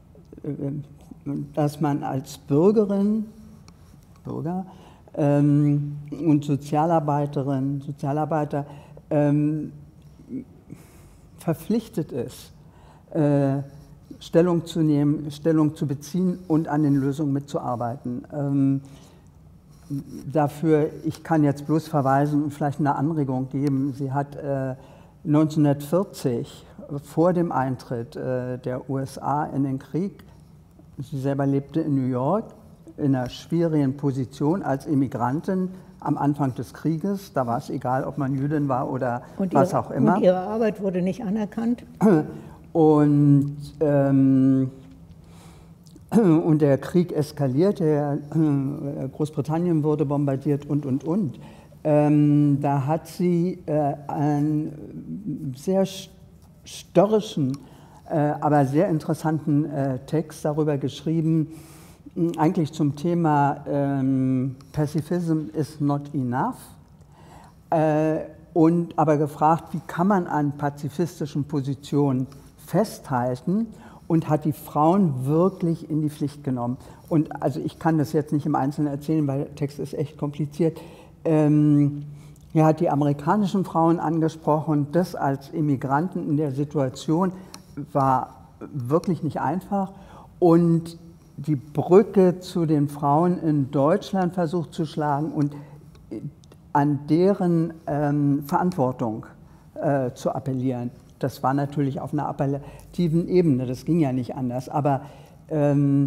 dass man als Bürgerin, Bürger ähm, und Sozialarbeiterin, Sozialarbeiter ähm, verpflichtet ist, äh, Stellung zu nehmen, Stellung zu beziehen und an den Lösungen mitzuarbeiten. Ähm, Dafür, ich kann jetzt bloß verweisen und vielleicht eine Anregung geben. Sie hat äh, neunzehnhundertvierzig, vor dem Eintritt äh, der U S A in den Krieg, sie selber lebte in New York, in einer schwierigen Position als Immigrantin am Anfang des Krieges. Da war es egal, ob man Jüdin war oder und was ihre, auch immer. Und ihre Arbeit wurde nicht anerkannt. Und ähm, Und der Krieg eskalierte, Großbritannien wurde bombardiert und, und, und. Ähm, da hat sie äh, einen sehr störrischen, äh, aber sehr interessanten äh, Text darüber geschrieben, eigentlich zum Thema ähm, Pacifism is not enough, äh, und aber gefragt, wie kann man an pazifistischen Positionen festhalten, und hat die Frauen wirklich in die Pflicht genommen. Und also ich kann das jetzt nicht im Einzelnen erzählen, weil der Text ist echt kompliziert. Ähm, er hat die amerikanischen Frauen angesprochen. Das als Immigranten in der Situation war wirklich nicht einfach. Und die Brücke zu den Frauen in Deutschland versucht zu schlagen und an deren ähm, Verantwortung äh, zu appellieren. Das war natürlich auf einer appellativen Ebene, das ging ja nicht anders. Aber ähm,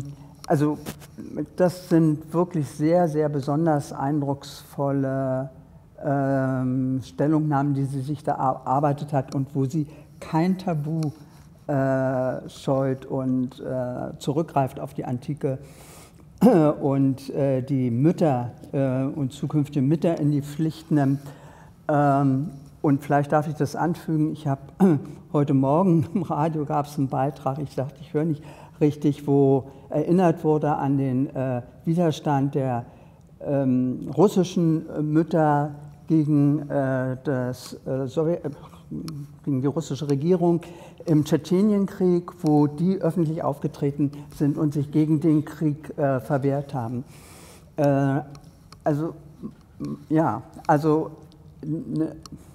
also das sind wirklich sehr, sehr besonders eindrucksvolle ähm, Stellungnahmen, die sie sich da erarbeitet hat und wo sie kein Tabu äh, scheut und äh, zurückgreift auf die Antike und äh, die Mütter äh, und zukünftige Mütter in die Pflicht nimmt. Ähm, und vielleicht darf ich das anfügen, ich habe heute Morgen im Radio gab es einen Beitrag, ich dachte, ich höre nicht richtig, wo erinnert wurde an den äh, Widerstand der ähm, russischen Mütter gegen, äh, das, äh, Sowjet, äh, gegen die russische Regierung im Tschetschenienkrieg, wo die öffentlich aufgetreten sind und sich gegen den Krieg äh, verwehrt haben. Äh, also, ja, also, ne,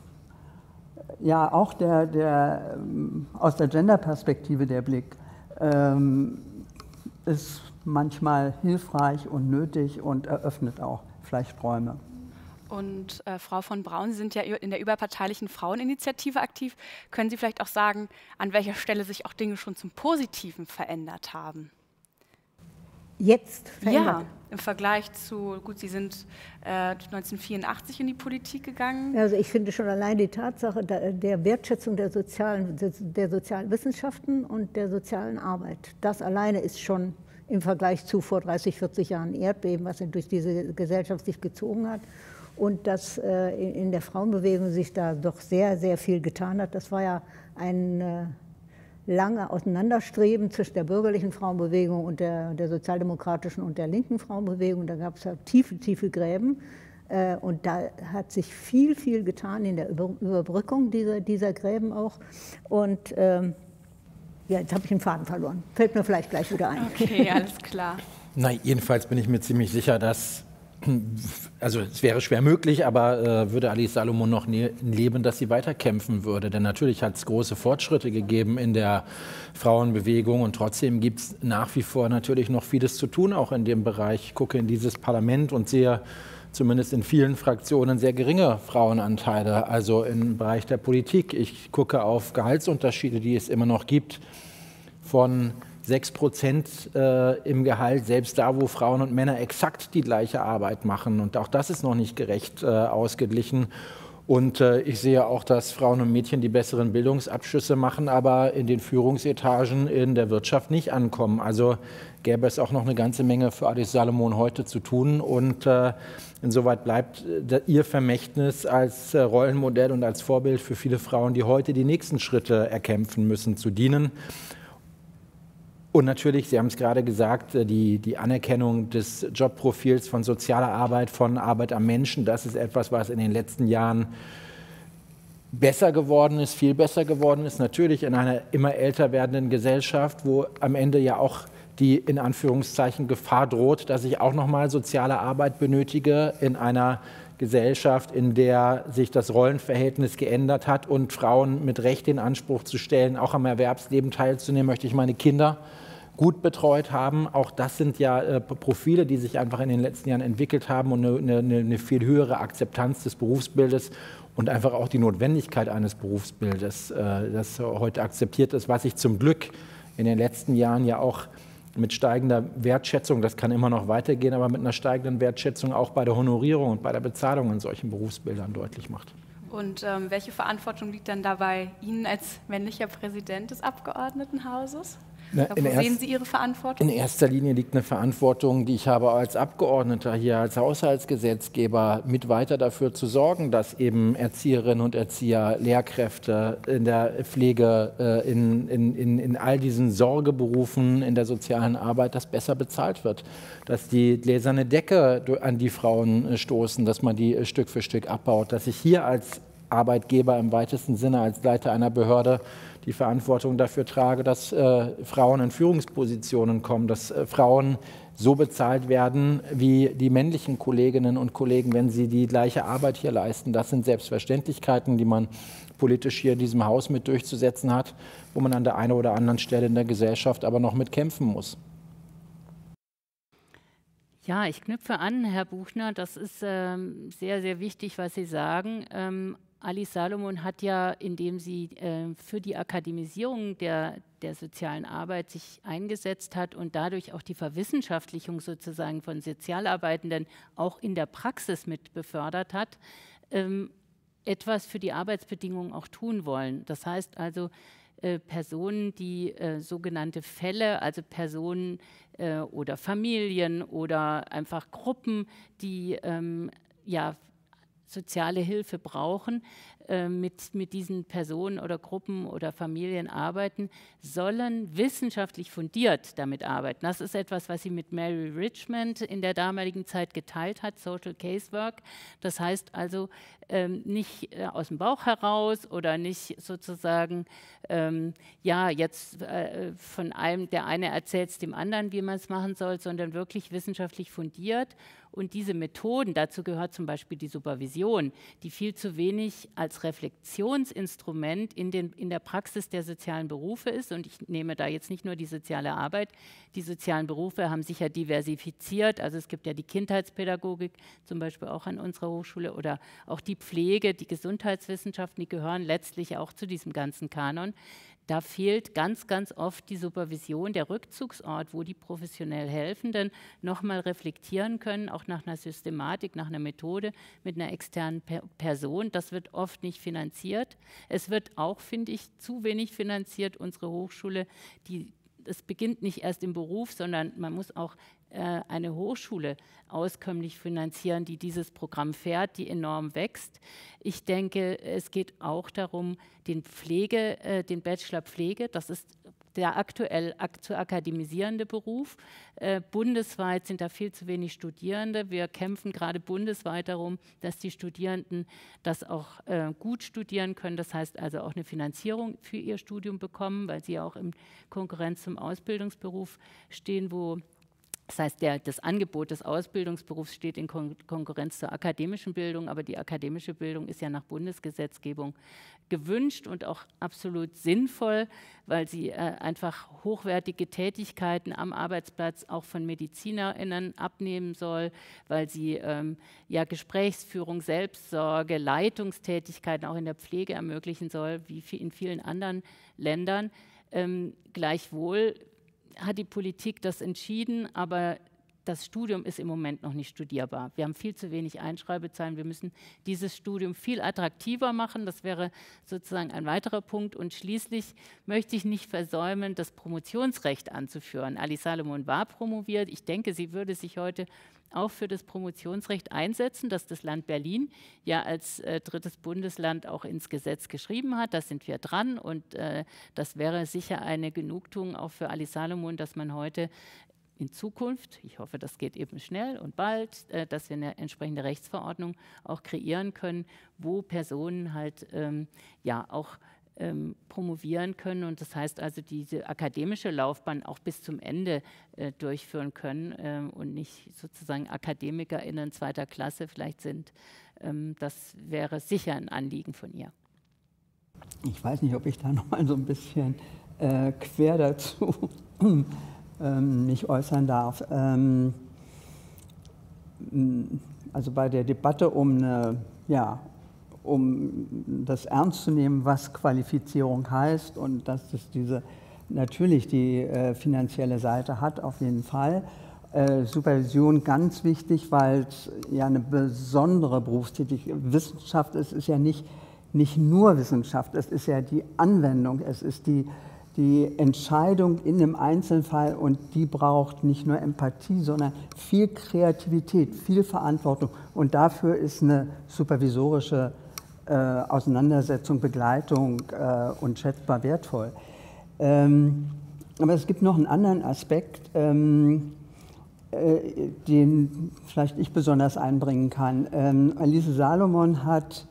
ja, auch der, der, aus der Gender-Perspektive der Blick ähm, ist manchmal hilfreich und nötig und eröffnet auch vielleicht Räume. Und äh, Frau von Braun, Sie sind ja in der überparteilichen Fraueninitiative aktiv. Können Sie vielleicht auch sagen, an welcher Stelle sich auch Dinge schon zum Positiven verändert haben? Jetzt verändert? Ja, im Vergleich zu, gut, Sie sind äh, neunzehnhundertvierundachtzig in die Politik gegangen. Also ich finde schon allein die Tatsache der Wertschätzung der sozialen, der sozialen Wissenschaften und der sozialen Arbeit, das alleine ist schon im Vergleich zu vor dreißig, vierzig Jahren Erdbeben, was durch diese Gesellschaft sich gezogen hat. Und dass äh, in der Frauenbewegung sich da doch sehr, sehr viel getan hat. Das war ja ein äh, lange Auseinanderstreben zwischen der bürgerlichen Frauenbewegung und der, der sozialdemokratischen und der linken Frauenbewegung. Da gab es ja tiefe, tiefe Gräben. Äh, und da hat sich viel, viel getan in der Über Überbrückung dieser, dieser Gräben auch. Und ähm, ja, jetzt habe ich den Faden verloren. Fällt mir vielleicht gleich wieder ein. Okay, alles klar. Na, jedenfalls bin ich mir ziemlich sicher, dass also es wäre schwer möglich, aber äh, würde Alice Salomon noch ne leben, dass sie weiterkämpfen würde. Denn natürlich hat es große Fortschritte gegeben in der Frauenbewegung und trotzdem gibt es nach wie vor natürlich noch vieles zu tun, auch in dem Bereich. Ich gucke in dieses Parlament und sehe zumindest in vielen Fraktionen sehr geringe Frauenanteile, also im Bereich der Politik. Ich gucke auf Gehaltsunterschiede, die es immer noch gibt, von sechs Prozent äh, im Gehalt, selbst da, wo Frauen und Männer exakt die gleiche Arbeit machen. Und auch das ist noch nicht gerecht äh, ausgeglichen. Und äh, ich sehe auch, dass Frauen und Mädchen die besseren Bildungsabschlüsse machen, aber in den Führungsetagen in der Wirtschaft nicht ankommen. Also gäbe es auch noch eine ganze Menge für Alice Salomon heute zu tun. Und äh, insoweit bleibt äh, ihr Vermächtnis als äh, Rollenmodell und als Vorbild für viele Frauen, die heute die nächsten Schritte erkämpfen müssen, zu dienen. Und natürlich, Sie haben es gerade gesagt, die, die Anerkennung des Jobprofils von sozialer Arbeit, von Arbeit am Menschen, das ist etwas, was in den letzten Jahren besser geworden ist, viel besser geworden ist. Natürlich in einer immer älter werdenden Gesellschaft, wo am Ende ja auch die in Anführungszeichen Gefahr droht, dass ich auch nochmal soziale Arbeit benötige in einer Gesellschaft, in der sich das Rollenverhältnis geändert hat und Frauen mit Recht den Anspruch zu stellen, auch am Erwerbsleben teilzunehmen, möchte ich meine Kinder gut betreut haben. Auch das sind ja äh, Profile, die sich einfach in den letzten Jahren entwickelt haben und eine, eine, eine viel höhere Akzeptanz des Berufsbildes und einfach auch die Notwendigkeit eines Berufsbildes, äh, das heute akzeptiert ist, was sich zum Glück in den letzten Jahren ja auch mit steigender Wertschätzung, das kann immer noch weitergehen, aber mit einer steigenden Wertschätzung auch bei der Honorierung und bei der Bezahlung in solchen Berufsbildern deutlich macht. Und ähm, welche Verantwortung liegt dann dabei Ihnen als männlicher Präsident des Abgeordnetenhauses? Na, Wo sehen Sie Ihre Verantwortung? In erster Linie liegt eine Verantwortung, die ich habe als Abgeordneter hier, als Haushaltsgesetzgeber, mit weiter dafür zu sorgen, dass eben Erzieherinnen und Erzieher, Lehrkräfte in der Pflege, in, in, in, in all diesen Sorgeberufen, in der sozialen Arbeit, dass besser bezahlt wird. Dass die gläserne Decke an die Frauen stoßen, dass man die Stück für Stück abbaut. Dass ich hier als Arbeitgeber im weitesten Sinne, als Leiter einer Behörde, die Verantwortung dafür trage, dass äh, Frauen in Führungspositionen kommen, dass äh, Frauen so bezahlt werden wie die männlichen Kolleginnen und Kollegen, wenn sie die gleiche Arbeit hier leisten. Das sind Selbstverständlichkeiten, die man politisch hier in diesem Haus mit durchzusetzen hat, wo man an der einen oder anderen Stelle in der Gesellschaft aber noch mit kämpfen muss. Ja, ich knüpfe an, Herr Buchner, das ist ähm, sehr, sehr wichtig, was Sie sagen. Ähm, Alice Salomon hat ja, indem sie äh, für die Akademisierung der, der sozialen Arbeit sich eingesetzt hat und dadurch auch die Verwissenschaftlichung sozusagen von Sozialarbeitenden auch in der Praxis mit befördert hat, ähm, etwas für die Arbeitsbedingungen auch tun wollen. Das heißt also, äh, Personen, die äh, sogenannte Fälle, also Personen äh, oder Familien oder einfach Gruppen, die ähm, ja, soziale Hilfe brauchen, äh, mit, mit diesen Personen oder Gruppen oder Familien arbeiten, sollen wissenschaftlich fundiert damit arbeiten. Das ist etwas, was sie mit Mary Richmond in der damaligen Zeit geteilt hat, Social Casework. Das heißt also ähm, nicht äh, aus dem Bauch heraus oder nicht sozusagen, ähm, ja, jetzt äh, von einem, der eine erzählt es dem anderen, wie man es machen soll, sondern wirklich wissenschaftlich fundiert. Und diese Methoden, dazu gehört zum Beispiel die Supervision, die viel zu wenig als Reflexionsinstrument in, den, in der Praxis der sozialen Berufe ist. Und ich nehme da jetzt nicht nur die soziale Arbeit. Die sozialen Berufe haben sich ja diversifiziert. Also es gibt ja die Kindheitspädagogik zum Beispiel auch an unserer Hochschule oder auch die Pflege, die Gesundheitswissenschaften, die gehören letztlich auch zu diesem ganzen Kanon. Da fehlt ganz, ganz oft die Supervision, der Rückzugsort, wo die professionell Helfenden nochmal reflektieren können, auch nach einer Systematik, nach einer Methode mit einer externen per Person. Das wird oft nicht finanziert. Es wird auch, finde ich, zu wenig finanziert, unsere Hochschule, die es beginnt nicht erst im Beruf, sondern man muss auch äh, eine Hochschule auskömmlich finanzieren, die dieses Programm fährt, die enorm wächst. Ich denke, es geht auch darum, den Pflege, äh, den Bachelor Pflege, das ist der aktuell ak zu akademisierende Beruf. Äh, bundesweit sind da viel zu wenig Studierende. Wir kämpfen gerade bundesweit darum, dass die Studierenden das auch äh, gut studieren können. Das heißt also auch eine Finanzierung für ihr Studium bekommen, weil sie ja auch in Konkurrenz zum Ausbildungsberuf stehen, wo das heißt, der, das Angebot des Ausbildungsberufs steht in Kon Konkurrenz zur akademischen Bildung, aber die akademische Bildung ist ja nach Bundesgesetzgebung gewünscht und auch absolut sinnvoll, weil sie äh, einfach hochwertige Tätigkeiten am Arbeitsplatz auch von MedizinerInnen abnehmen soll, weil sie ähm, ja Gesprächsführung, Selbstsorge, Leitungstätigkeiten auch in der Pflege ermöglichen soll, wie in vielen anderen Ländern. Ähm, gleichwohl hat die Politik das entschieden, aber das Studium ist im Moment noch nicht studierbar. Wir haben viel zu wenig Einschreibezahlen. Wir müssen dieses Studium viel attraktiver machen. Das wäre sozusagen ein weiterer Punkt. Und schließlich möchte ich nicht versäumen, das Promotionsrecht anzuführen. Alice Salomon war promoviert. Ich denke, sie würde sich heute auch für das Promotionsrecht einsetzen, das das Land Berlin ja als äh, drittes Bundesland auch ins Gesetz geschrieben hat. Da sind wir dran und äh, das wäre sicher eine Genugtuung auch für Alice Salomon, dass man heute in Zukunft, ich hoffe, das geht eben schnell und bald, äh, dass wir eine entsprechende Rechtsverordnung auch kreieren können, wo Personen halt ähm, ja auch ähm, promovieren können und das heißt also diese akademische Laufbahn auch bis zum Ende äh, durchführen können ähm, und nicht sozusagen AkademikerInnen zweiter Klasse vielleicht sind. Ähm, das wäre sicher ein Anliegen von ihr. Ich weiß nicht, ob ich da noch mal so ein bisschen äh, quer dazu ähm, mich äußern darf. Ähm, also bei der Debatte um eine, ja, um das ernst zu nehmen, was Qualifizierung heißt und dass es diese natürlich die äh, finanzielle Seite hat, auf jeden Fall. Äh, Supervision ganz wichtig, weil es ja eine besondere Berufstätigkeit Wissenschaft ist, ist ja nicht, nicht nur Wissenschaft, es ist ja die Anwendung, es ist die, die Entscheidung in einem Einzelfall und die braucht nicht nur Empathie, sondern viel Kreativität, viel Verantwortung und dafür ist eine supervisorische Äh, Auseinandersetzung, Begleitung äh, unschätzbar wertvoll. Ähm, aber es gibt noch einen anderen Aspekt, ähm, äh, den vielleicht ich besonders einbringen kann. Ähm, Alice Salomon hat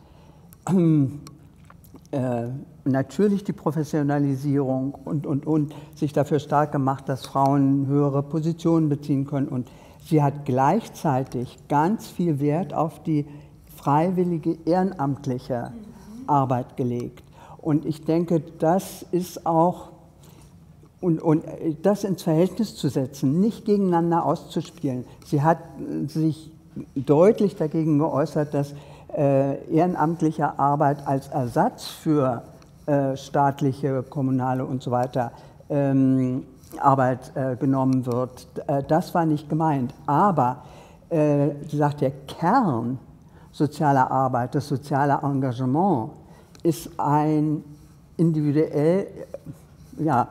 äh, natürlich die Professionalisierung und, und, und sich dafür stark gemacht, dass Frauen höhere Positionen beziehen können. Und sie hat gleichzeitig ganz viel Wert auf die freiwillige, ehrenamtliche Arbeit gelegt. Und ich denke, das ist auch, und, und das ins Verhältnis zu setzen, nicht gegeneinander auszuspielen. Sie hat sich deutlich dagegen geäußert, dass äh, ehrenamtlicher Arbeit als Ersatz für äh, staatliche, kommunale und so weiter ähm, Arbeit äh, genommen wird. Äh, das war nicht gemeint. Aber, äh, sie sagt, der Kern sozialer Arbeit, das soziale Engagement ist ein individuell, ja,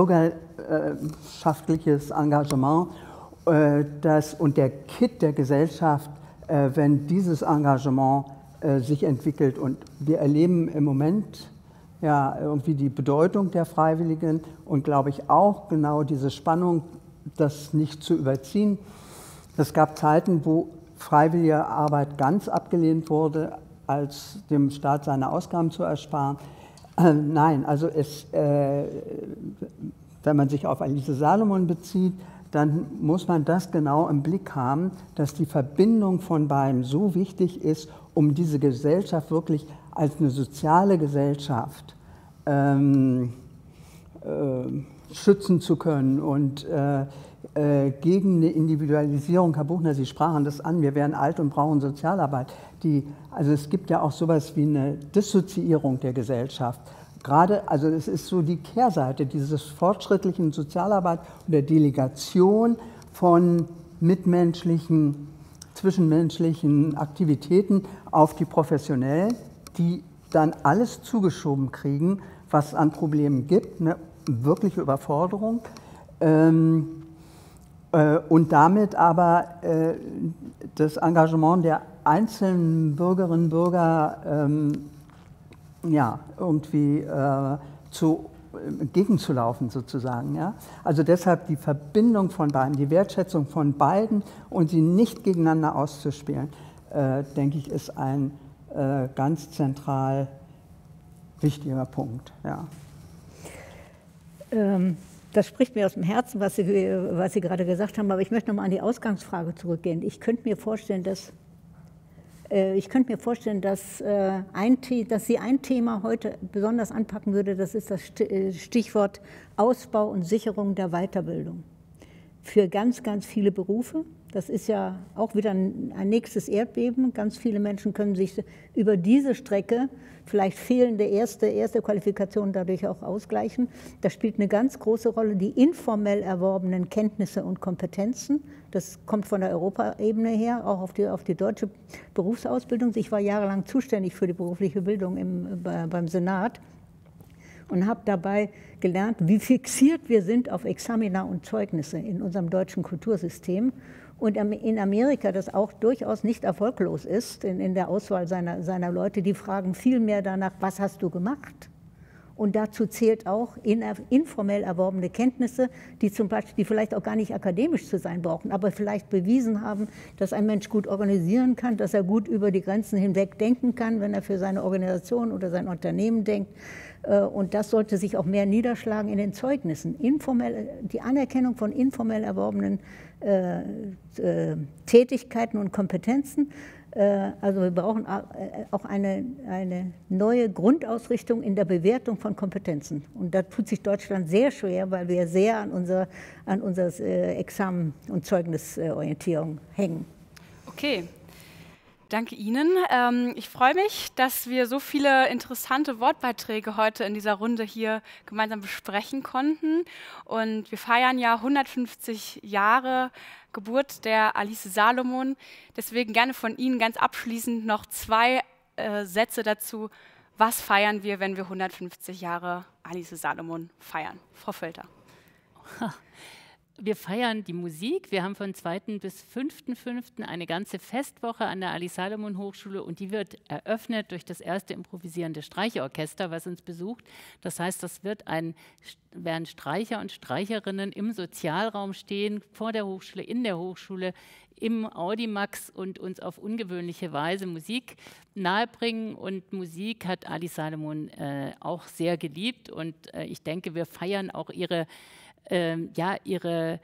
bürgerschaftliches Engagement, äh, das, und der Kit der Gesellschaft, äh, wenn dieses Engagement äh, sich entwickelt. Und wir erleben im Moment ja irgendwie die Bedeutung der Freiwilligen und, glaube ich, auch genau diese Spannung, das nicht zu überziehen. Es gab Zeiten, wo freiwillige Arbeit ganz abgelehnt wurde, als dem Staat seine Ausgaben zu ersparen. Äh, nein, also es, äh, wenn man sich auf Alice Salomon bezieht, dann muss man das genau im Blick haben, dass die Verbindung von beiden so wichtig ist, um diese Gesellschaft wirklich als eine soziale Gesellschaft ähm, äh, schützen zu können und äh, äh, gegen eine Individualisierung. Herr Buchner, Sie sprachen das an, wir werden alt und brauchen Sozialarbeit. Die, also es gibt ja auch sowas wie eine Dissoziierung der Gesellschaft. Gerade, also es ist so die Kehrseite dieses fortschrittlichen Sozialarbeit und der Delegation von mitmenschlichen, zwischenmenschlichen Aktivitäten auf die Professionellen, die dann alles zugeschoben kriegen, was es an Problemen gibt, eine wirkliche Überforderung. Ähm, äh, und damit aber äh, das Engagement der einzelnen Bürgerinnen und Bürger ähm, ja, irgendwie äh, zu, äh, gegenzulaufen sozusagen. Ja? Also deshalb die Verbindung von beiden, die Wertschätzung von beiden und sie nicht gegeneinander auszuspielen, äh, denke ich, ist ein äh, ganz zentral wichtiger Punkt. Ja. Ähm, das spricht mir aus dem Herzen, was Sie, was Sie gerade gesagt haben, aber ich möchte noch mal an die Ausgangsfrage zurückgehen. Ich könnte mir vorstellen, dass Ich könnte mir vorstellen, dass, äh, ein, dass sie ein Thema heute besonders anpacken würde, das ist das Stichwort Ausbau und Sicherung der Weiterbildung für ganz, ganz viele Berufe. Das ist ja auch wieder ein, ein nächstes Erdbeben. Ganz viele Menschen können sich über diese Strecke vielleicht fehlende erste, erste Qualifikation dadurch auch ausgleichen. Das spielt eine ganz große Rolle, die informell erworbenen Kenntnisse und Kompetenzen. Das kommt von der Europaebene her, auch auf die, auf die deutsche Berufsausbildung. Ich war jahrelang zuständig für die berufliche Bildung im, bei, beim Senat und habe dabei gelernt, wie fixiert wir sind auf Examina und Zeugnisse in unserem deutschen Kultursystem. Und in Amerika das auch durchaus nicht erfolglos ist in, in der Auswahl seiner, seiner Leute. Die fragen viel mehr danach, was hast du gemacht? Und dazu zählt auch informell erworbene Kenntnisse, die zum Beispiel, die vielleicht auch gar nicht akademisch zu sein brauchen, aber vielleicht bewiesen haben, dass ein Mensch gut organisieren kann, dass er gut über die Grenzen hinweg denken kann, wenn er für seine Organisation oder sein Unternehmen denkt. Und das sollte sich auch mehr niederschlagen in den Zeugnissen. Informell, die Anerkennung von informell erworbenen äh, äh, Tätigkeiten und Kompetenzen. Äh, also wir brauchen auch eine, eine neue Grundausrichtung in der Bewertung von Kompetenzen. Und da tut sich Deutschland sehr schwer, weil wir sehr an unserer an unser, äh, Examen- und Zeugnisorientierung hängen. Okay. Danke Ihnen. Ähm, ich freue mich, dass wir so viele interessante Wortbeiträge heute in dieser Runde hier gemeinsam besprechen konnten. Und wir feiern ja hundertfünfzig Jahre Geburt der Alice Salomon. Deswegen gerne von Ihnen ganz abschließend noch zwei äh, Sätze dazu. Was feiern wir, wenn wir hundertfünfzig Jahre Alice Salomon feiern? Frau Völter. Wir feiern die Musik. Wir haben von zweiten bis fünften fünften eine ganze Festwoche an der Alice Salomon Hochschule und die wird eröffnet durch das erste improvisierende Streicherorchester, was uns besucht. Das heißt, das wird ein, werden Streicher und Streicherinnen im Sozialraum stehen, vor der Hochschule, in der Hochschule, im Audimax und uns auf ungewöhnliche Weise Musik nahebringen. Und Musik hat Alice Salomon äh, auch sehr geliebt und äh, ich denke, wir feiern auch ihre Ähm, ja, ihre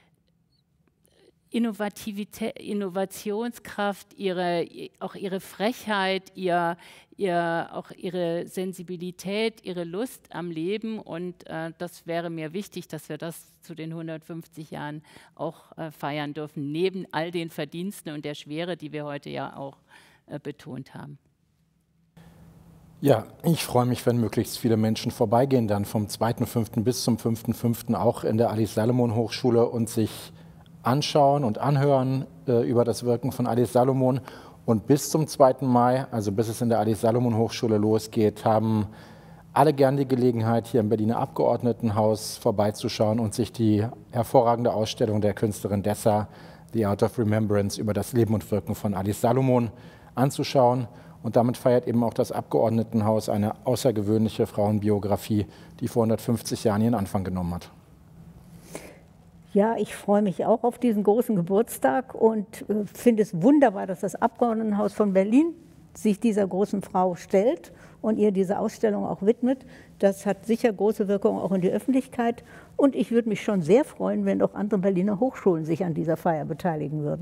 Innovativität, Innovationskraft, ihre, auch ihre Frechheit, ihr, ihr, auch ihre Sensibilität, ihre Lust am Leben. Und äh, das wäre mir wichtig, dass wir das zu den hundertfünfzig Jahren auch äh, feiern dürfen, neben all den Verdiensten und der Schwere, die wir heute ja auch äh, betont haben. Ja, ich freue mich, wenn möglichst viele Menschen vorbeigehen, dann vom zweiten fünften bis zum fünften fünften auch in der Alice Salomon Hochschule und sich anschauen und anhören äh, über das Wirken von Alice Salomon. Und bis zum zweiten Mai, also bis es in der Alice Salomon Hochschule losgeht, haben alle gern die Gelegenheit, hier im Berliner Abgeordnetenhaus vorbeizuschauen und sich die hervorragende Ausstellung der Künstlerin Dessa, The Art of Remembrance, über das Leben und Wirken von Alice Salomon anzuschauen. Und damit feiert eben auch das Abgeordnetenhaus eine außergewöhnliche Frauenbiografie, die vor hundertfünfzig Jahren ihren Anfang genommen hat. Ja, ich freue mich auch auf diesen großen Geburtstag und äh, finde es wunderbar, dass das Abgeordnetenhaus von Berlin sich dieser großen Frau stellt und ihr diese Ausstellung auch widmet. Das hat sicher große Wirkung auch in die Öffentlichkeit. Und ich würde mich schon sehr freuen, wenn auch andere Berliner Hochschulen sich an dieser Feier beteiligen würden.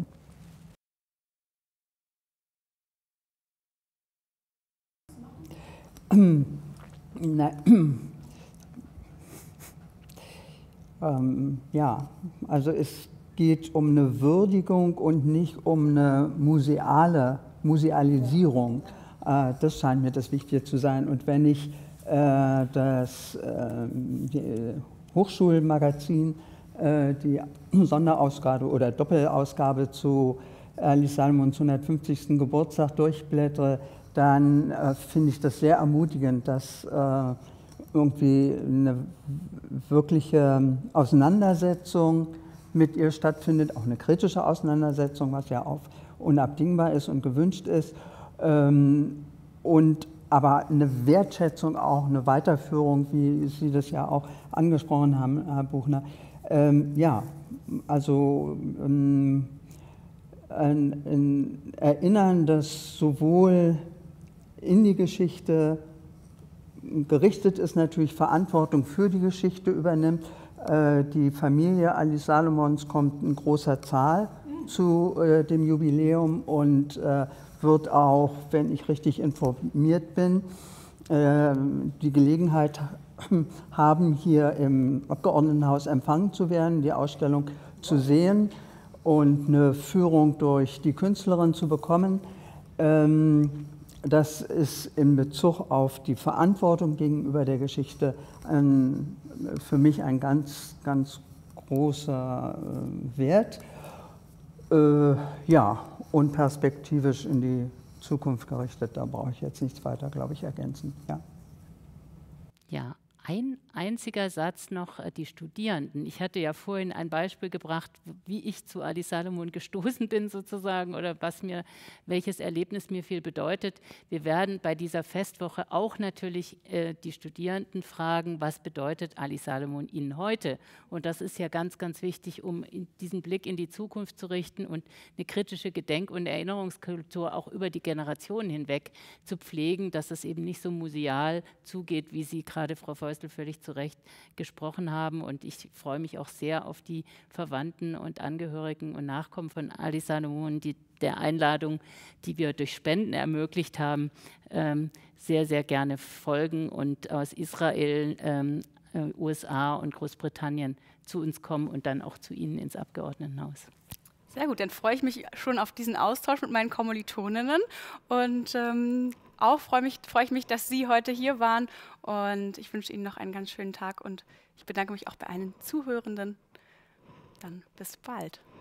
Na, ähm, ja, also es geht um eine Würdigung und nicht um eine museale Musealisierung. Äh, das scheint mir das Wichtige zu sein. Und wenn ich äh, das äh, die Hochschulmagazin, äh, die Sonderausgabe oder Doppelausgabe zu Alice Salomons hundertfünfzigsten Geburtstag durchblättere, dann äh, finde ich das sehr ermutigend, dass äh, irgendwie eine wirkliche Auseinandersetzung mit ihr stattfindet, auch eine kritische Auseinandersetzung, was ja auch unabdingbar ist und gewünscht ist, ähm, und aber eine Wertschätzung auch, eine Weiterführung, wie Sie das ja auch angesprochen haben, Herr Buchner. Ähm, ja, also ähm, ein, ein Erinnern, das sowohl in die Geschichte gerichtet ist, natürlich Verantwortung für die Geschichte übernimmt. Äh, die Familie Alice Salomons kommt in großer Zahl zu äh, dem Jubiläum und äh, wird auch, wenn ich richtig informiert bin, äh, die Gelegenheit haben, hier im Abgeordnetenhaus empfangen zu werden, die Ausstellung zu sehen und eine Führung durch die Künstlerin zu bekommen. Ähm, Das ist in Bezug auf die Verantwortung gegenüber der Geschichte ein, für mich ein ganz, ganz großer äh, Wert. Äh, ja, und perspektivisch in die Zukunft gerichtet, da brauche ich jetzt nichts weiter, glaube ich, ergänzen. Ja. Ja, ein einziger Satz noch, äh, die Studierenden. Ich hatte ja vorhin ein Beispiel gebracht, wie ich zu Alice Salomon gestoßen bin sozusagen oder was mir, welches Erlebnis mir viel bedeutet. Wir werden bei dieser Festwoche auch natürlich äh, die Studierenden fragen, was bedeutet Alice Salomon ihnen heute? Und das ist ja ganz, ganz wichtig, um in diesen Blick in die Zukunft zu richten und eine kritische Gedenk- und Erinnerungskultur auch über die Generationen hinweg zu pflegen, dass es eben nicht so museal zugeht, wie Sie gerade, Frau Feustel, völlig zu Recht gesprochen haben. Und ich freue mich auch sehr auf die Verwandten und Angehörigen und Nachkommen von Alice Salomon, die der Einladung, die wir durch Spenden ermöglicht haben, ähm, sehr, sehr gerne folgen und aus Israel, ähm, äh, U S A und Großbritannien zu uns kommen und dann auch zu Ihnen ins Abgeordnetenhaus. Sehr gut, dann freue ich mich schon auf diesen Austausch mit meinen Kommilitoninnen und ähm, auch freue mich, freue ich mich, dass Sie heute hier waren und ich wünsche Ihnen noch einen ganz schönen Tag und ich bedanke mich auch bei allen Zuhörenden. Dann bis bald.